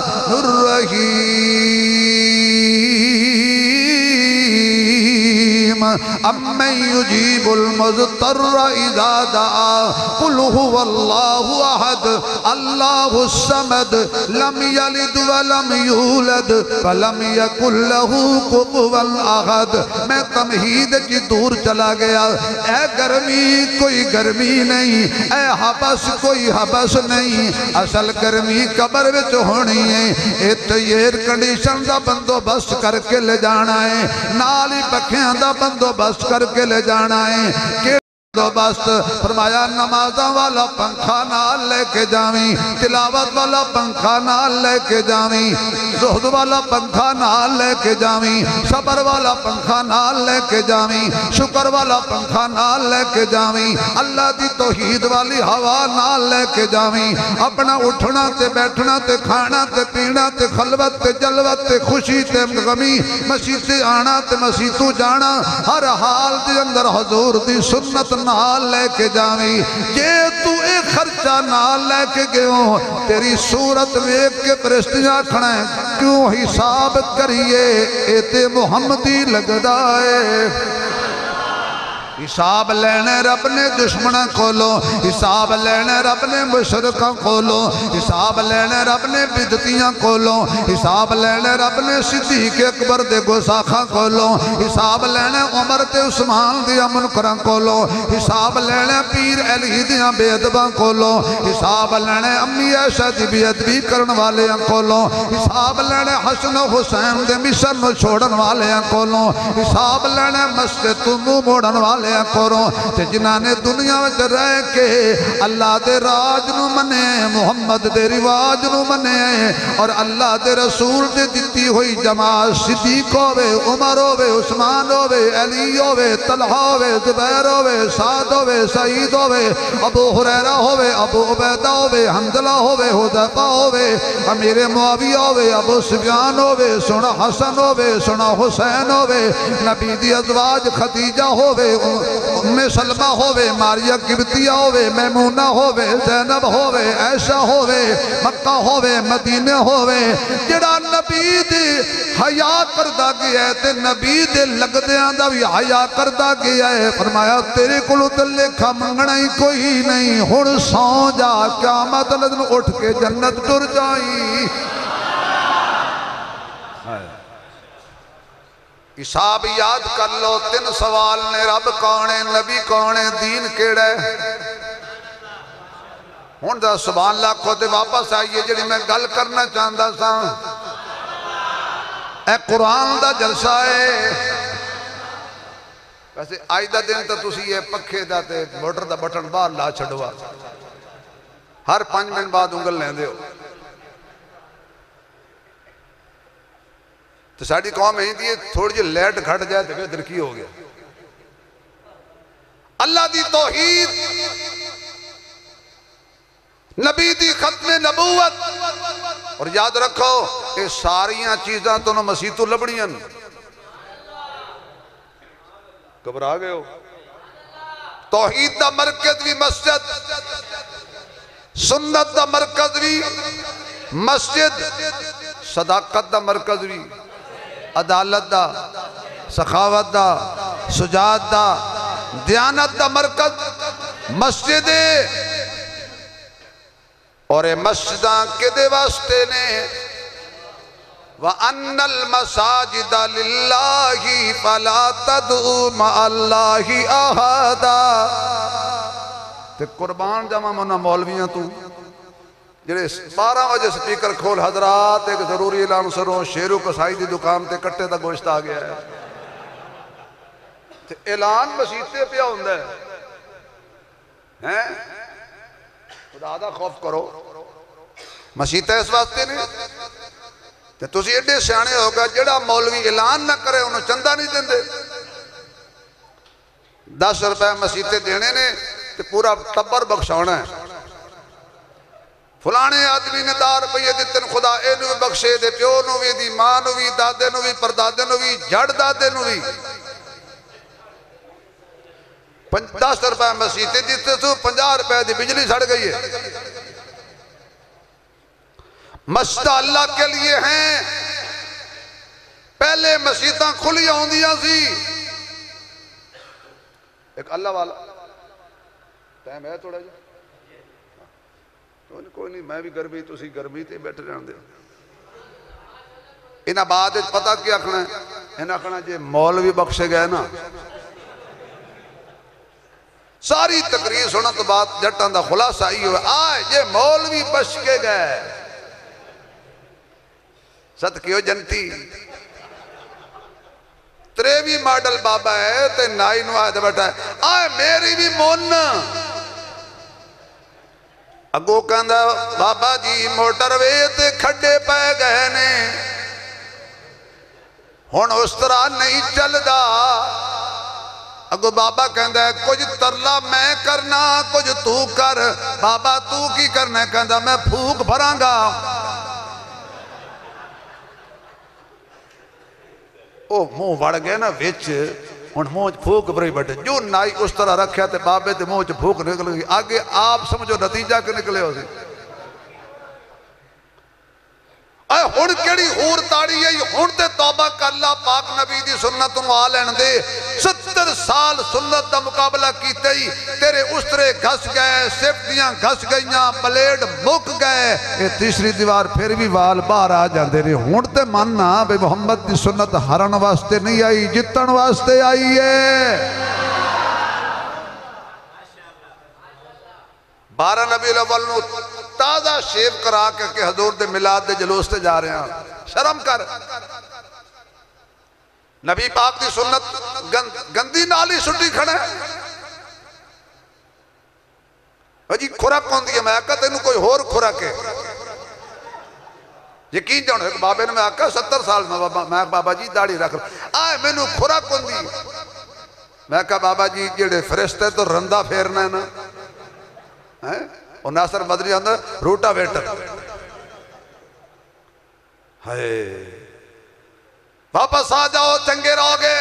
الرحيم أمن يجيب المضطر إذا دعا قل هو الله أحد الله الصمد لم يلد ولم يولد فلم يكن له كفوا أحد میں تمہید کی دور چلا گیا اے گرمی کوئی گرمی نہیں اے حبس کوئی حبس نہیں اصل گرمی قبر وچ ہونی ہے ایئر کنڈیشن دا بندوبست کر کے لے جانا ہے نالی پکھیاں دا بندوبست کر کے لے جانا ہے بندوبست فرمایا نمازاں والا پنکھا نال لے کے جاویں تلاوت والا پنکھا نال لے کے جاویں زہد والا پنکھا نال لے کے جاویں صبر والا پنکھا نال لے کے جاویں شکر والا پنکھا نال لے کے جاویں اللہ دی توحید والی ہوا نال لے کے جاویں اپنا اٹھنا تے بیٹھنا تے کھانا تے پینا تے خلوت تے جلوت تے خوشی تے غمی مسیح تے آنا تے مسیح تو جانا ہر حال دے اندر حضور دی سنت نال لے کے جاویں یہ تو ایک خرچہ نال لے کے گئوں تیری صورت ویک کے پرستیاں کھڑیں کیوں حساب کریے ایتے محمدی لگ دائے حساب لینے رب نے دشمنہ کھولو حساب لینے رب نے مشرکہ کھولو حساب لینے رب نے بدتیاں کھولو حساب لینے رب نے صدیق اکبر دے گساخہ کھولو حساب لینے عمر تے عثمان دیا منکرہ کھولو حساب لینے پیر علی دیا بیدبہ کھولو حساب لینے امی عائشہ دی بیدبی کرن والے کھولو حساب لینے حسن و حسین دے مشن و چھوڑن والے کھولو حساب لینے مسجد تمو موڑن والے کرو تے جنہاں نے دنیا وچ رہ کے اللہ دے راج نو منے محمد دے رواج نو منے اور اللہ دے رسول دے دتی ہوئی جماعت صدیق ہوئے عمر ہوئے عثمان ہوئے علی ہوئے طلحہ ہوئے زبیر ہوئے سعد ہوئے سعید ہوئے ابو ہریرہ ہوئے ابو عبیدہ ہوئے حنظلہ ہوئے حذیفہ ہوئے امیر معاویہ ہوئے ابو سفیان ہوئے سنا حسن ہوئے سنا حسین ہوئے نبی دی ازواج خدیجہ ہوئے ام سلمہ ہوئے ماریہ قبطیہ ہوئے میمونہ ہوئے زینب ہوئے عائشہ ہوئے مکہ ہوئے مدینہ ہوئے جڑا نبی دے حیاء کردہ گیا ہے تے نبی دے لگ دے آندہ بھی حیاء کردہ گیا ہے فرمایا تیرے کلو تے لکھا منگنا ہی کوئی نہیں ہن سو جا قیامت لدن اٹھ کے جنت ٹر جائی حساب یاد کر لو 3 سوال نے، رب کون ہے، نبی کون ہے، دین کیڑا ہے. ہن دا سبحان اللہ کو تے واپس آئیے جڑی میں گل کرنا چاہندا سا. اے قرآن دا جلسہ ہے. ویسے آج دا دن تو تسی یہ پکھے دا تے موٹر دا بٹن باہر لا چھڑوا، ہر 5 منٹ بعد انگل لیندے ہو. تو ساڑی قوم ہے دی تھوڑی جی لیٹ گھٹ جائے تو پھر کی ہو گیا. اللہ دی توحید، نبی دی ختم نبوت. اور یاد رکھو یہ ساریاں چیزاں تو مسیح تو لبڑیاں. گھبرا گئے ہو؟ توحید دا مرکز بھی مسجد، سنت دا مرکز بھی مسجد، صداقت دا مرکز بھی، عدالت دا، سخاوت دا، سجاد دا، دیانت دا مرکز مسجد. اور اے مسجداں کدے واسطے نے؟ وَأَنَّ الْمَسَاجِدَ لِلَّهِ فَلَا تَدْعُوا مَعَ اللَّهِ أَحَدًا. تے قربان جمع منا مولویاں تو جڑے 12 بجے سپیکر کھول، حضرات ایک ضروری اعلان سنو، شیرو کسائی دی دکان تے کٹے دا گوشت آ گیا ہے. تے اعلان مسیتے پہ ہوندا ہے. خدا دا خوف کرو. مسیتے اس واسطے نہیں تے تسی ایڈے سیانے ہوگا جڑا مولوی اعلان نہ کرے انہوں چندہ نہیں دیں دے. 10 روپے مسیتے دینے نے تے پورا ٹبر بخشانا ہے. فلانے آدمی نے 10 روپے دیتن، خدا اینو بھی بخشے دے، پیو نو بھی دی، ماں نو بھی، دادے نو بھی، پردادے نو بھی، جھڑ دادے نو بھی. 10 روپے مسیتے دیتے تو 50 روپے دی بجلی سڑ گئی ہے. مسجد اللہ کے لیے ہیں. پہلے مسجداں کھلی ہوندیاں سی. ایک اللہ والا ٹائم ہے تھوڑا جی، کوئی نہیں، میں بھی گرمی تسی گرمی تے بیٹھے رہن دے. انہاں بعد پتہ کیا آکھنا ہے؟ انہاں آکھنا جے مولوی بخشے گئے نا، ساری تقریر سنا تو بات جٹاں دا خلاصہ ہی ہوئے آئے یہ مولوی بخش کے گئے. صدقیو جنتی 23 ماڈل بابا ہے تے 9 آئے دے بیٹھا ہے. آئے میری بھی مون اگو کہندا بابا جی موٹر وے تے کھڈے پہ گئے نے، ہن اس طرح نہیں چل دا. اگو بابا کہندا ہے کچھ ترلا میں کرنا کچھ تو کر. بابا تو کی کرنا ہے؟ کہندا میں پھوک بھراں گا. او منہ وڑ گئے نا وچ، ہن منہ پھوک بھری بیٹھے. جو نائی اس طرح رکھیا تے بابے تے منہ پھوک نکل گئی. آگے آپ سمجھو نتیجہ کہ نکلے ہو سی. اے ہن کیڑی ہور تاڑی ہے؟ ہن تے توبہ کر لا، پاک نبی دی سنت نو آ لین دے. 70 سال سنت دا مقابلہ کیتے ہی تیرے استرے گھس گئے، سفٹیاں گھس گئیاں، بلیڈ مک گئے. یہ تیسری دیوار پھر بھی وال باہر آ جاندے نے. ہن تے ماننا بے محمد دی سنت ہرن واسطے نہیں آئی، جتن واسطے آئی ہے. 12 ربیع الاول نو تازہ شیو کرا کے حضور دے میلاد دے جلوس تے جا رہے ہیں. شرم کر. نبی پاک دی سنت گندی نالی سٹی کھڑے. جی خوراک کون دی ہے؟ میں آکا تینوں کوئی اور خوراک ہے. یقین جانو ایک بابے نے میں آکا 70 سال میں بابا جی داڑھی رکھ رہا آئے میں نو خوراک کون دی. میں آکا بابا جی جیڑے فرشتے تو رندہ پھیرنا ہے نا. اور ناصر مدنی اندر روٹا ویٹر. واپس آ جاؤ چنگے رہو گے.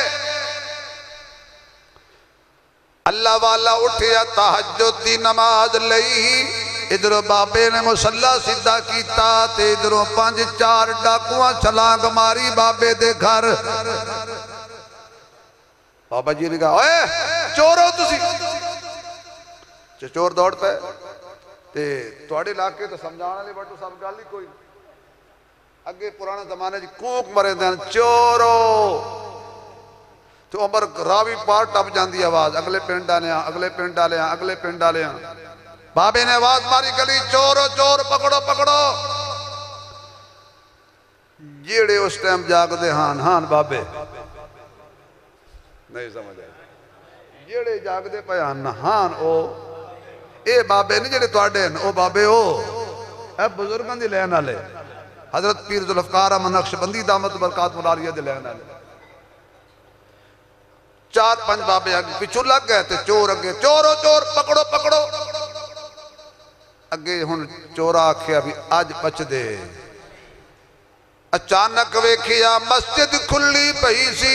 اللہ والا اٹھیا تہجد دی نماز لئی. ادھر بابے نے مسلح سدھا کیتا تے ادھروں 5-4 ڈاکواں چھلانگ ماری بابے دے گھر. بابا جی نے کہا اے چور ہو تسی. چور دوڑ پہ تے توڑے علاقے تو سمجھانا لے بٹو سب گالی کوئی. اگے پرانے زمانے کوک مرے دین چورو تو عمر راوی پار ٹپ جاندی آواز اگلے پنڈ آلیاں اگلے پنڈ آلیاں اگلے پنڈ آلیاں بابے نے آواز ماری گلی چورو چور پکڑو پکڑو جیڑے اس ٹائم جاگ دے ہان بابے نہیں سمجھ آئے جیڑے جاگ دے پیان ہان او اے بابے نہیں جیڑے توڑے او بابے او اے بزرگاں دی لین آلے حضرت پیر ذوالفقار احمد نقشبندی دامت برکات ملاریہ دی لین آلے 4-5 بابے آگے پچھو لگ گئے تھے چور اگے چورو چور پکڑو پکڑو اگے ہن چورا آکھیا بھی آج بچ دے اچانک ویکھیا مسجد کھلی پئی سی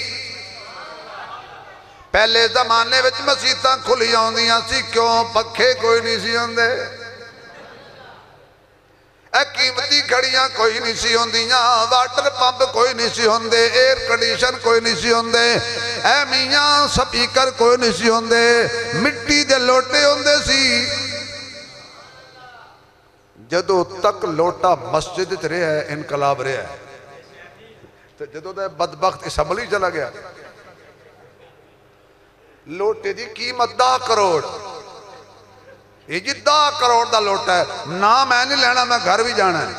پہلے زمانے وچ مسجداں کھلی ہوندیاں سی کیوں پکھے کوئی نہیں سی ہوندے اے قیمتی گھڑیاں کوئی نہیں سی ہوندیاں واٹر پمپ کوئی نہیں سی ہوندے ایئر کنڈیشن کوئی نہیں سی ہوندے اے میاں سپیکر کوئی نہیں سی ہوندے مٹی دے لوٹے ہوندے سی جدو تک لوٹا مسجد رہا ہے انقلاب رہا ہے تو جدو دے بدبخت اسمبلی چلا گیا لوٹے دی قیمت 10 کروڑ یہ جی 10 کروڑ دا لوٹا ہے نہ میں نہیں لینا میں گھر بھی جانا ہے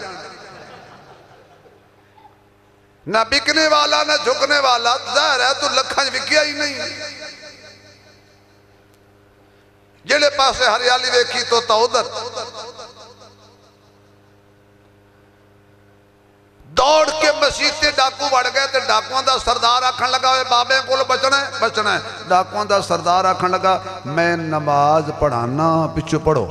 نہ بکنے والا نہ جھکنے والا ظاہر ہے تو لکھاں وکیا ہی نہیں جڑے پاسے ہریالی ویکھی تو ادھر دوڑ کے مسجد سے ڈاکو بڑھ گئے تے ڈاکوان دا سردار آکھن لگا بابے کو بچنا ہے ڈاکوان دا سردار آکھن لگا میں نماز پڑھانا پچھو پڑھو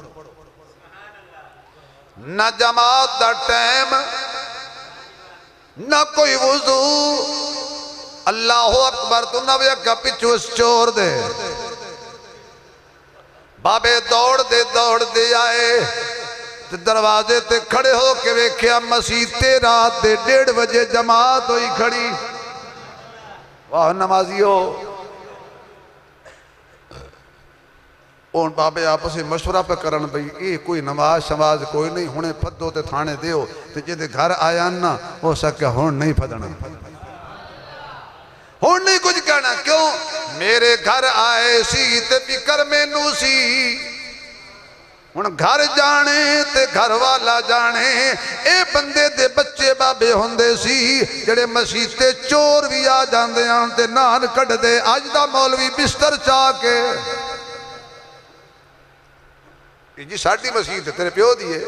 نہ جماعت دا ٹائم نہ کوئی وضو اللہ اکبر تو نہ ویکھا پچھو اس چور دے بابے دوڑ دے آئے دروازے تے کھڑے ہو کے ویکھیا مسجد تے رات دے 1:30 بجے جماعت ہوئی کھڑی واہ نمازیو اون بابے آپس سے مشورہ پہ کرن بھئی اے کوئی نماز شماز کوئی نہیں ہونے پھدو تے تھانے دیو تے جدے گھر آیا نا ہو سکے ہون نہیں پھدنا ہون نہیں کچھ کہنا کیوں میرے گھر آئے سی تے فکر میں نو سی ہن گھر جانے تے گھر والا جانے اے بندے دے بچے بابے ہوندے سی جڑے مسجد تے چور بھی آ جاندے آن تے نان کٹ دے آج دا مولوی بستر چاہ کے جی ساڑھی مسجد ہے تیرے پیو دیئے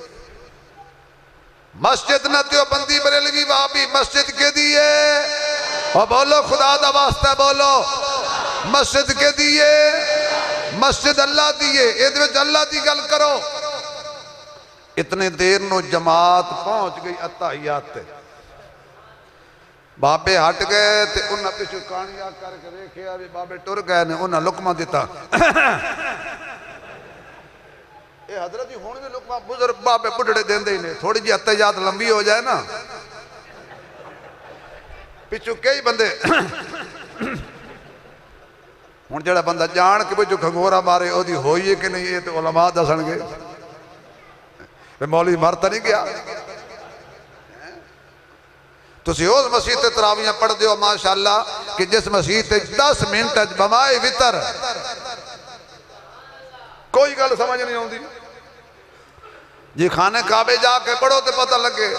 مسجد نہ تیو بندی بریلوی وابی مسجد کے دیئے اور بولو خدا دا واسطہ بولو مسجد کے دیئے مسجد اللہ دیئے ادھوچ اللہ دی گل کرو اتنے دیر نو جماعت پہنچ گئی اتحیات تے بابے ہٹ گئے تے انہاں پیچھو کانیا کر کے ریکھے آبی بابے ٹر گئے نے انہاں لکمہ دیتا اے حضرت جی ہونے میں لکمہ بزرگ بابے بڑھڑے دین دے نے تھوڑی جی اتحیات لمبی ہو جائے نا پیچھو کئی بندے ہون جڑا بندہ جان کہ جو کھنگورا مارے او دی ہوئی ہے کہ نہیں یہ تو علماء دسن گے مولوی مرتا نہیں گیا تو سیوز مسیح تے تراویاں پڑھ دیو ماشاءاللہ کہ جس مسیح تے 10 منٹ بمائے وطر کوئی گل سمجھ نہیں ہوں دی جی خانے کعبے جا کے پڑھو تے پتہ لگے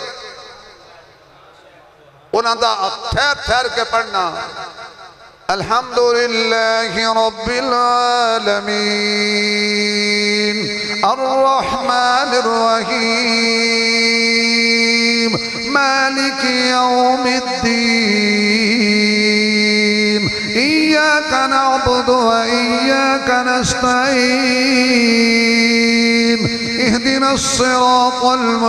انہاں دا ٹھہر کے پڑھنا الحمدللہ رب العالمین الرحمن الرحیم مالک یوم الدین ایاک نعبد و ایاک نستعین اهدنا الصراط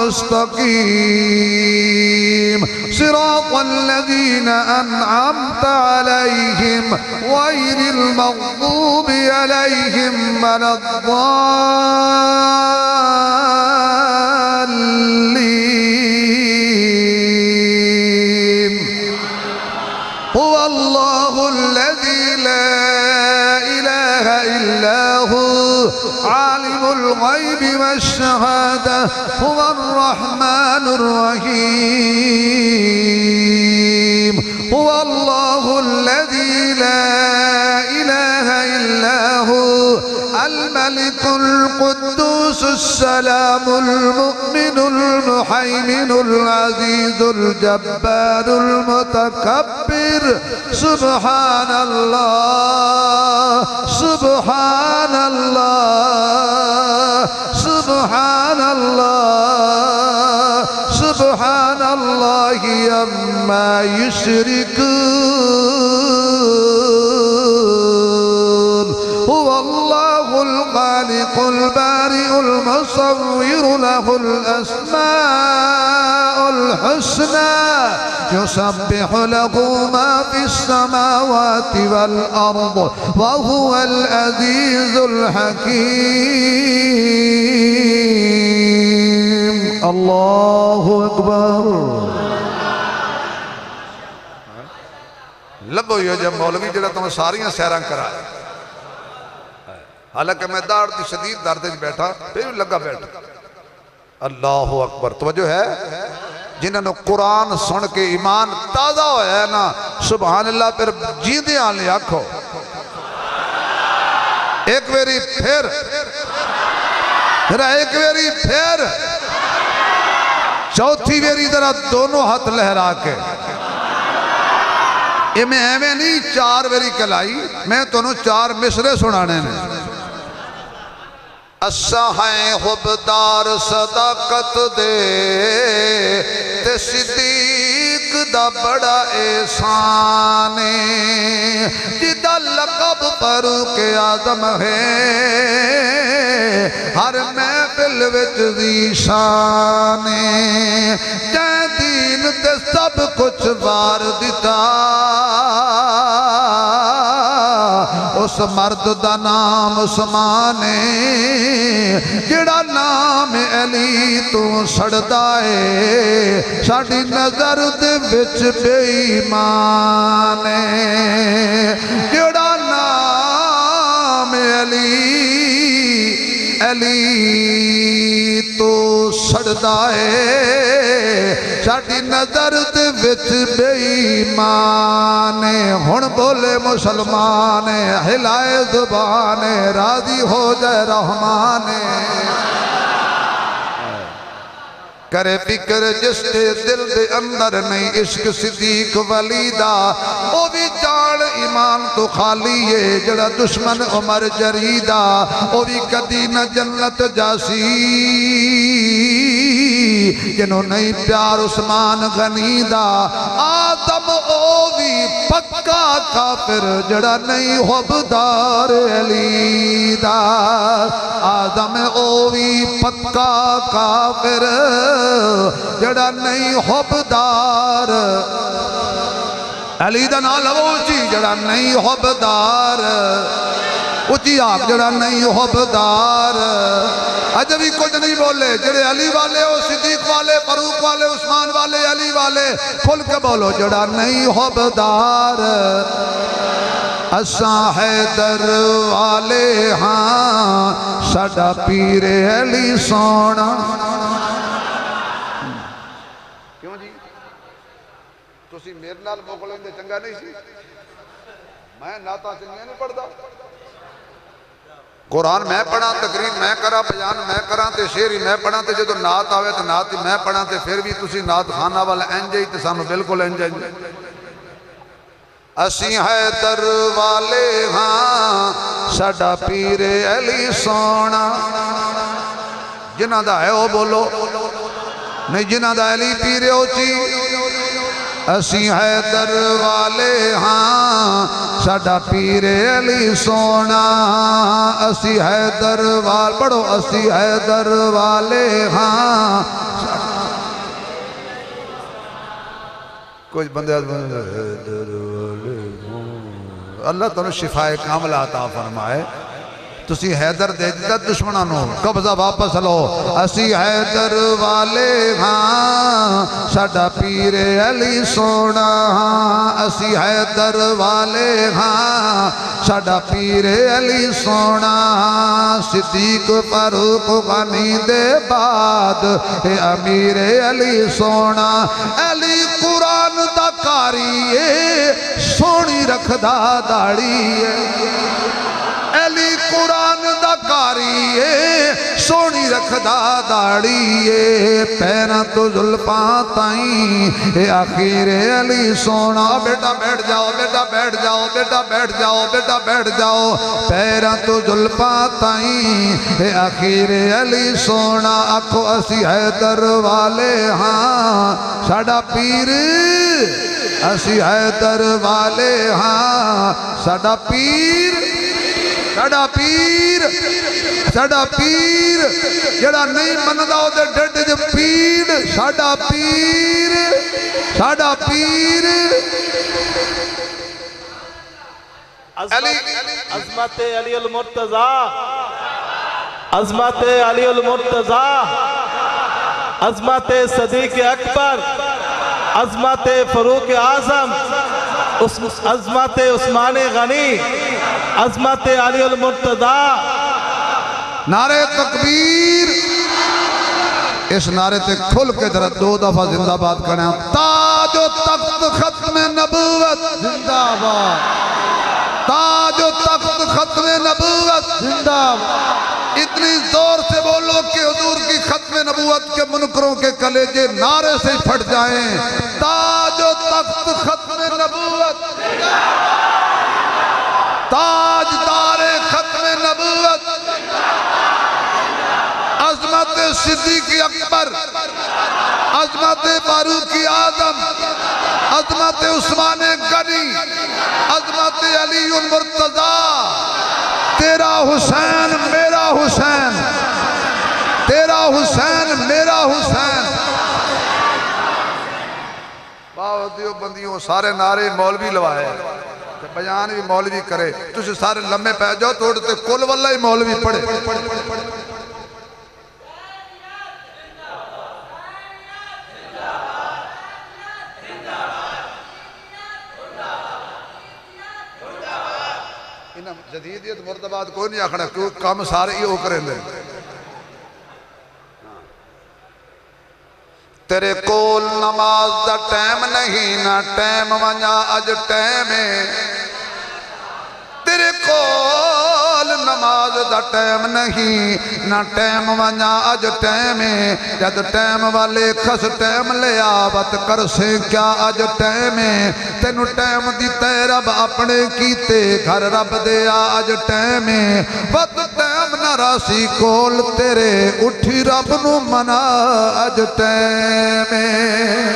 المستقيم صراط الذين أنعمت عليهم غير المغضوب عليهم ولا الضالين هو الله الذي لا إله إلا هو عالم الغيب والشهادة هو الرحمن الرحيم هو الله الذي لا إله إلا هو الملك القدوس السلام المؤمن المهيمن العزيز الجبار المتكبر سبحان الله سبحان الله سبحان الله سبحان الله عما يشركون هو الله الخالق البارئ المصور له الأسماء الحسنى يسبح له ما في السماوات والأرض وهو العزيز الحكيم الله أكبر لبو یہ جب مولوی جڑا تمہیں ساریاں سیران کرائے حالانکہ میں دارد شدید دردج بیٹھا پھر لگا بیٹھا اللہ اکبر توجہ ہے جنہوں نے قرآن سن کے ایمان تازہ ہویا ہے نا سبحان اللہ پھر جیندے آنے آکھو ایک ویری پھر ایک ویری پھر چوتھی ویری ذرا دونوں ہاتھ لہرا کے یہ میں ایویں نہیں چار ویری کلائی میں تونوں چار مصرے سنانے میں اساں ہیں حبدار صداقت دے تے صدیق دا بڑا احسان جدا لقب فاروق اعظم ہے ہر محفل وچ ذیشان جے دین تے سب کچھ وار دیتا اس مرد دا نام عثمان جڑا نام علی تو سڑدا ہے ساڈی نظر دے وچ بے ایمان جڑا نام علی تو سڑدا ہے ساڈی نظر دے وچ بے ایمان ہن بولے مسلمان ہلائے زبان راضی ہو جائے رحمان کرے فکر جس کے دل دے اندر نہیں عشق صدیق ولیدہ وہ بھی جان ایمان تو خالی ہے جڑا دشمن عمر جریدہ وہ بھی کدی نہ جنت جاسی جنہوں نہیں پیار عثمان غنیدہ آدم او بھی پکا کافر جڑا نہیں حبدار علیدہ آدم او بھی پکا کافر جڑا نہیں حبدار علی دا نال اونچی جڑا نہیں حبدار اونچی آپ جڑا نہیں حبدار عجبی کچھ نہیں بولے جڑے علی والے ہو صدیق والے فاروق والے عثمان والے علی والے کھل کے بولو جڑا نہیں حبدار اساں حیدر والے ہاں ساڈا پیر علی سونا تسی میرے نال موکلیں دے چنگا نہیں سی میں ناتا چنگا نہیں پڑھدا قرآن میں پڑھا تقریر میں کرا بیان میں کرا تے شعری میں پڑھا تے جدو نات آوے تے نات میں پڑھا تے پھر بھی تسی نات خانہ والا انجائی تے سانو بالکل انجائی اسی حیدر والے ہاں ساڈا پیر علی سونا جنہ دا ہے وہ بولو نہیں جنہ دا علی پیر اوچی اسی حیدر والے ہاں ساڈا پیر علی سونا اسی حیدر والے پڑھو اسی حیدر والے ہاں کچھ بندے حیدر والے اللہ تعالیٰ شفائے کاملہ عطا فرمائے تسی حیدر دے دیتا دشمنانوں قبضہ واپس لو اسی حیدر والے ہاں ساڈا پیر علی سونا ہاں اسی حیدر والے ہاں ساڈا پیر علی سونا ہاں صدیق فاروق غنی دے بعد اے امیر علی سونا علی قرآن دا کاری ہے سونی رکھدا داڑی ہے علی قرآن دا کاری ہے سونی رکھدا داڑی ہے پیرا تو زلفاں تائیں اے آخیر علی سونا بیٹا بیٹھ جاؤ بیٹا بیٹھ جاؤ بیٹا بیٹھ جاؤ بیٹا بیٹھ جاؤ پیرا تو زلفاں تائیں اے آخیر علی سونا آکھو اسی حیدر والے ہاں ساڈا پیر اسی حیدر والے ہاں ساڈا پیر ساڈا پیر جڑا نہیں مندا او دے ڈڈ جو پیر ساڈا پیر عظمت علی المرتضی عظمت علی المرتضی عظمت صدیق اکبر عظمت فاروق اعظم عظمت عثمان غنی عظمت علی المرتضی نعرہ تکبیر اس نعرے تے کھل کے ذرا دو دفعہ زندہ باد کرنا تاج و تخت ختم نبوت زندہ باد تاج و تخت ختم نبوت زندہ باد اتنی زور سے بولو کہ حضور کی ختم نبوت کے منکروں کے کلیجے نعرے سے پھٹ جائیں تاج و تخت ختم نبوت تاجدار ختم نبوت عظمت صدیق اکبر عظمت فاروق اعظم عظمت عثمان غنی عظمت علی المرتضی تیرا حسین میرا حسین تیرا حسین میرا حسین باوجود بندیوں سارے نعرے مولوی لوائے بیان بھی مولوی کرے تجھے سارے لمحے پہ جاؤ توڑتے کل واللہ ہی مولوی پڑھے جدیدیت مردباد کوئی نہیں آکھنا کیوں کام سارے ہی ہو کریں دے تیرے کول نماز دا ٹائم نہیں نہ ٹائم ونیا اج ٹائم ہے تیرے کول نماز دا ٹائم نہیں نہ ٹائم ونیا اج ٹائم ہے جد ٹائم والے کس ٹائم لے آبت کر سے کیا اج ٹائم ہے تینو ٹائم دی تے رب اپنے کیتے گھر رب دیا اج ٹائم ہے وقت ٹائم نہ راسی کول تیرے اٹھی رب نو منا اج ٹائم ہے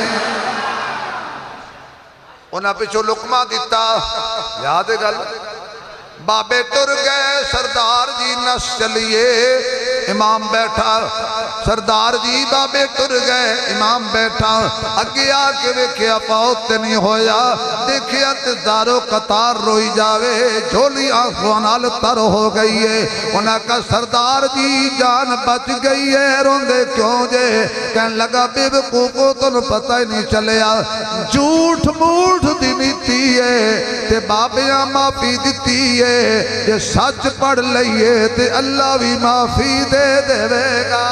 انہاں پچھو لقمہ دیتا یاد ہے گل بابے ٹر گئے سردار جی نس چلیے امام بیٹھا سردار جی بابے ٹر گئے امام بیٹھا اگے آکے ویکھیا پاؤت نہیں ہویا دیکھیا تزارو قطار روئی جاوے جھولی آنکھوانال تر ہو گئی ہے انہاں کا سردار جی جان بچ گئی ہے روندے کیوں جے کہن لگا بے وقوفو تو پتہ ہی نہیں چلیا جھوٹ موٹ دی نیتی ہے تے بابیاں معافی دیتی ہے یہ سچ پڑھ لئیے تے اللہ بھی معافی دے دے گا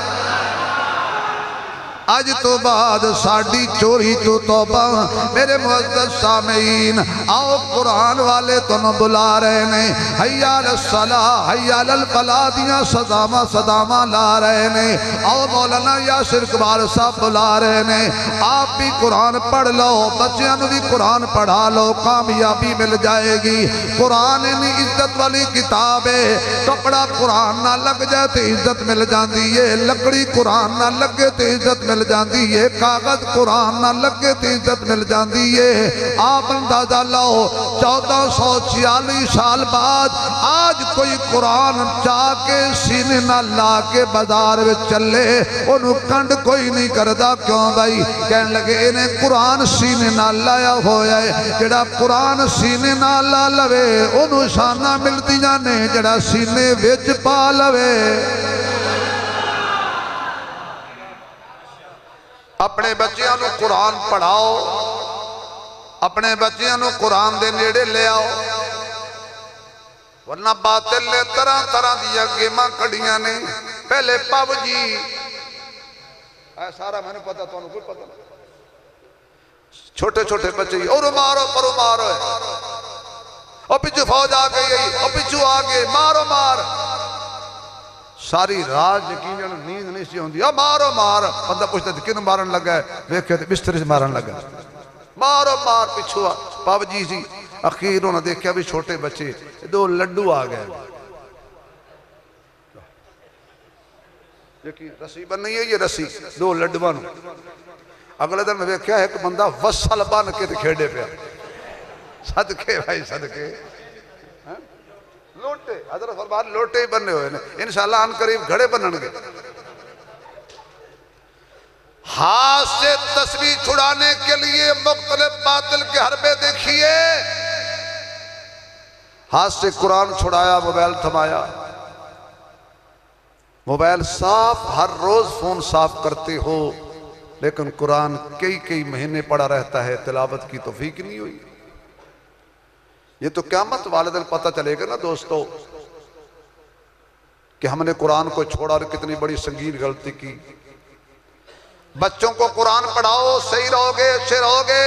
آج تو بعد ساڑی چوری تو توبہ میرے معزز سامعین آؤ قرآن والے تو نہ بلا رہے ہیں حیال الصلاح حیال الفلاح دیاں صدامہ لا رہے ہیں آؤ مولانا یاسر اقبال صاحب بلا رہے ہیں آپ بھی قرآن پڑھ لو بچیاں بھی قرآن پڑھا لو کامیابی مل جائے گی قرآن انہی عزت والی کتاب ہے کپڑا قرآن نہ لگ جائے تو عزت مل جاندی ہے لکڑی قرآن نہ لگے تو عزت مل جاندی ہے کاغذ قرآن نہ لگے تو عزت مل جاندی ہے آپ اندازہ لاؤ 1446 سال بعد آج کوئی قرآن چاہ کے سینے نہ لا کے بازار میں چلے انہوں کنڈ کوئی نہیں کردہ کیوں بھائی کہنے لگے کہ انہیں قرآن سینے نہ لایا ہویا ہے جڑا قرآن سینے نہ لا لوے انہوں شانہ ملتی جانے جڑا سینے وچ پا لوے اپنے بچیاں نو قرآن پڑھاؤ اپنے بچیاں نو قرآن دے نیڑے لے آؤ ورنہ باطل لے طرح طرح دیا گیماں کڑیاں نے پہلے پاو جی اے سارا میں نے پتا تو انہوں کوئی پتا نہیں چھوٹے چھوٹے بچے اور مارو پرو مارو اور پیچھو فوج آگئی اور پیچھو آگئے مارو مار ساری رات یقین جانا نیند نہیں سی ہوندی مارو مار بندہ پوچھتا تھا کن مارن لگا ہے ویکھے تھے بستر سے مارن لگا ہے مارو مار پیچھو پاو جی سی اخیر انہوں نے دیکھا بھی چھوٹے بچے دو لڈو آگئے رسی بن نہیں ہے یہ رسی دو لڈو بن اگلے دن میں دیکھا ایک بندہ وصل بن کے کھیڑے پہ صدقے بھائی صدقے لوٹے حضرت فرمان لوٹے ہی بننے ہوئے انشاءاللہ ان قریب گھڑے بنن گے ہاتھ سے تسبیح چھڑانے کے لیے مختلف باطل کے حربے دیکھیے ہاتھ سے قرآن چھڑایا موبائل تھمایا موبائل صاف ہر روز فون صاف کرتے ہو لیکن قرآن کئی مہینے پڑا رہتا ہے تلاوت کی توفیق نہیں ہوئی یہ تو قیامت والے دن پتہ چلے گا نا دوستو کہ ہم نے قرآن کو چھوڑا اور کتنی بڑی سنگین غلطی کی بچوں کو قرآن پڑھاؤ صحیح رہو گے اچھے رہو گے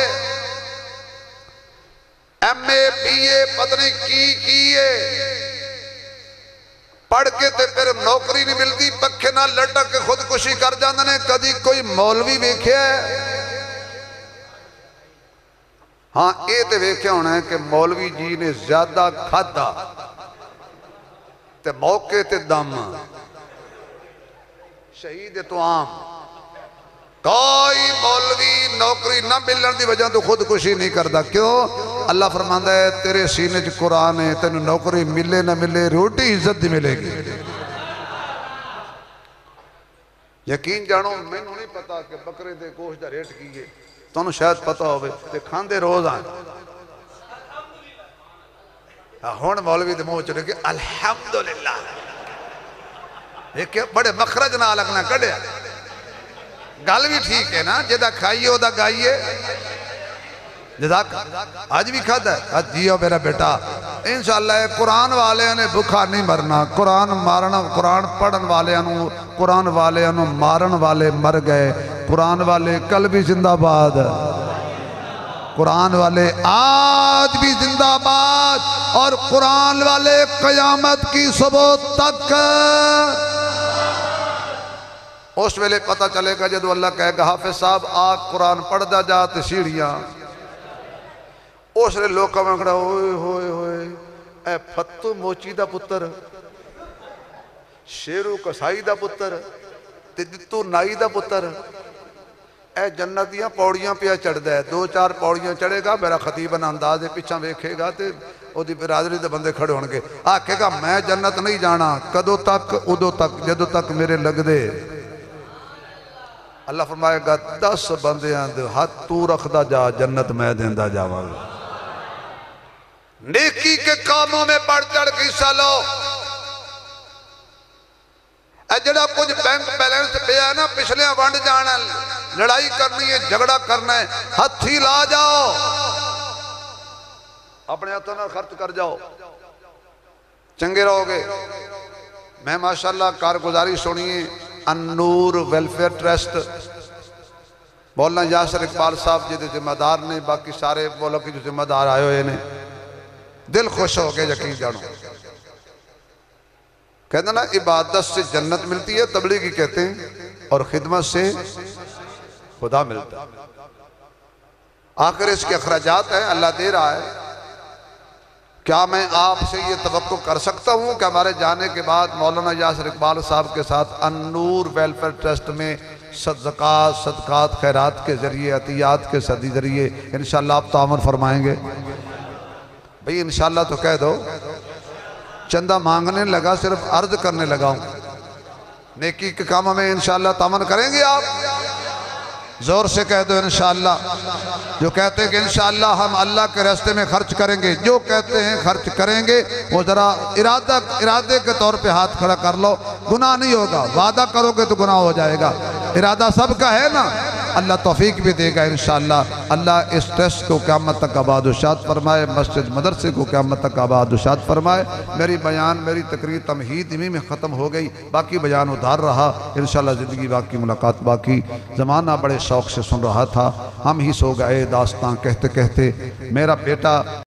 ایم اے بی اے پتنی کیے پڑھ کے تے پھر نوکری نہیں ملتی پکھے نہ لٹک کے خودکشی کر جاندے نے کدی کوئی مولوی ویکھیا ہے ہاں اے تے ویکھیا ہونا ہے کہ مولوی جی نے زیادہ کھادا تے موقع تے دم شہید تو عام کوئی مولوی نوکری نہ ملن دی وجہ تو خودکشی نہیں کرتا کیوں اللہ فرماندا ہے تیرے سینے چ قرآن ہے تینوں نوکری ملے نہ ملے روٹی عزت دی ملے گی یقین جانو میں نہیں پتا کہ بکرے دے گوشت دا ریٹ کیے تو انہوں شاید پتا ہوئے تے کھاندے روز آئیں ہون مولوی دے منہ چلے کہ الحمدللہ دیکھیں بڑے مخرج نہ لگنا کڑے گل بھی ٹھیک ہے نا جدہ کھائیے ہو دا گائیے جدہ آج بھی کھاتا ہے آج جیو میرا بیٹا انشاءاللہ قرآن والے نے بھکھا نہیں مرنا قرآن مارنا قرآن پڑھن والے قرآن والے مارن والے مر گئے قرآن والے کل بھی زندہ باد قرآن والے آج بھی زندہ باد اور قرآن والے قیامت کی صبح تک اس ویلے پتہ چلے گا جدو اللہ کہے گا حافظ صاحب آگ قرآن پڑھ دا جاتے سیڑھیاں اس نے لوگ کا منگڑا ہوئے ہوئے ہوئے اے فتو موچی دا پتر شیرو کسائی دا پتر تدتو نائی دا پتر اے جنتیاں پوڑیاں پیا چڑھ دے دو چار پوڑیاں چڑھے گا میرا خطیبن اندازے پیچھاں ویکھے گا تے او دی برادری دے بندے کھڑے ہونگے آکھے گا میں جنت نہیں جانا کدو تک ادو تک جدو تک میرے لگ دے اللہ فرمائے گا 10 بندیاں دے ہاتھ تو رکھ دا جا جنت میں دیندہ جاواں نیکی کے کاموں میں بڑھ چڑھ کے حصہ لو اے جڑا کچھ بینک بیلنس پہ ہے نا پچھلے ونڈ جانا لڑائی کرنی ہے جھگڑا کرنا ہے ہتھی لا جاؤ اپنے ہاتھوں میں خرچ کر جاؤ چنگے رہو گے میں ماشاءاللہ کارگزاری سنیے النور ویلفیئر ٹرسٹ مولانا یاسر اقبال صاحب جی دے ذمہ دار نے باقی سارے مولا کی جو ذمہ دار آئے ہوئے نے دل خوش ہو کے یقین جانو کہتے نا عبادت سے جنت ملتی ہے تبلیغی کہتے ہیں اور خدمت سے خدا ملتا ہے آخر اس کے اخراجات ہیں اللہ دے رہا ہے کیا میں آپ سے یہ توقع کر سکتا ہوں کہ ہمارے جانے کے بعد مولانا یاسر اقبال صاحب کے ساتھ النور ویلفیئر ٹرسٹ میں صدقات صدقات خیرات کے ذریعے عطیات کے ذریعے انشاءاللہ آپ تعاون فرمائیں گے بھئی انشاءاللہ تو کہہ دو چندہ مانگنے لگا صرف عرض کرنے لگا ہوں نیکی کے کاموں میں انشاءاللہ تعاون کریں گے آپ زور سے کہہ دو انشاءاللہ۔ جو کہتے ہیں کہ انشاءاللہ ہم اللہ کے راستے میں خرچ کریں گے، جو کہتے ہیں خرچ کریں گے، وہ ذرا ارادے کے طور پہ ہاتھ کھڑا کر لو۔ گناہ نہیں ہوگا، وعدہ کرو گے تو گناہ ہو جائے گا، ارادہ سب کا ہے نا۔ اللہ توفیق بھی دے گا انشاءاللہ۔ اللہ اس ٹرسٹ کو قیامت تک آباد و شاد فرمائے، مسجد مدرسے کو قیامت تک آباد و شاد فرمائے۔ میری تقریر تمہید انہی میں ختم ہو گئی، باقی بیان ادھار رہا۔ انشاءاللہ زندگی باقی، ملاقات باقی۔ زمانہ بڑے شوق سے سن رہا تھا، ہم ہی سو گئے داستان کہتے کہتے۔ میرا بیٹا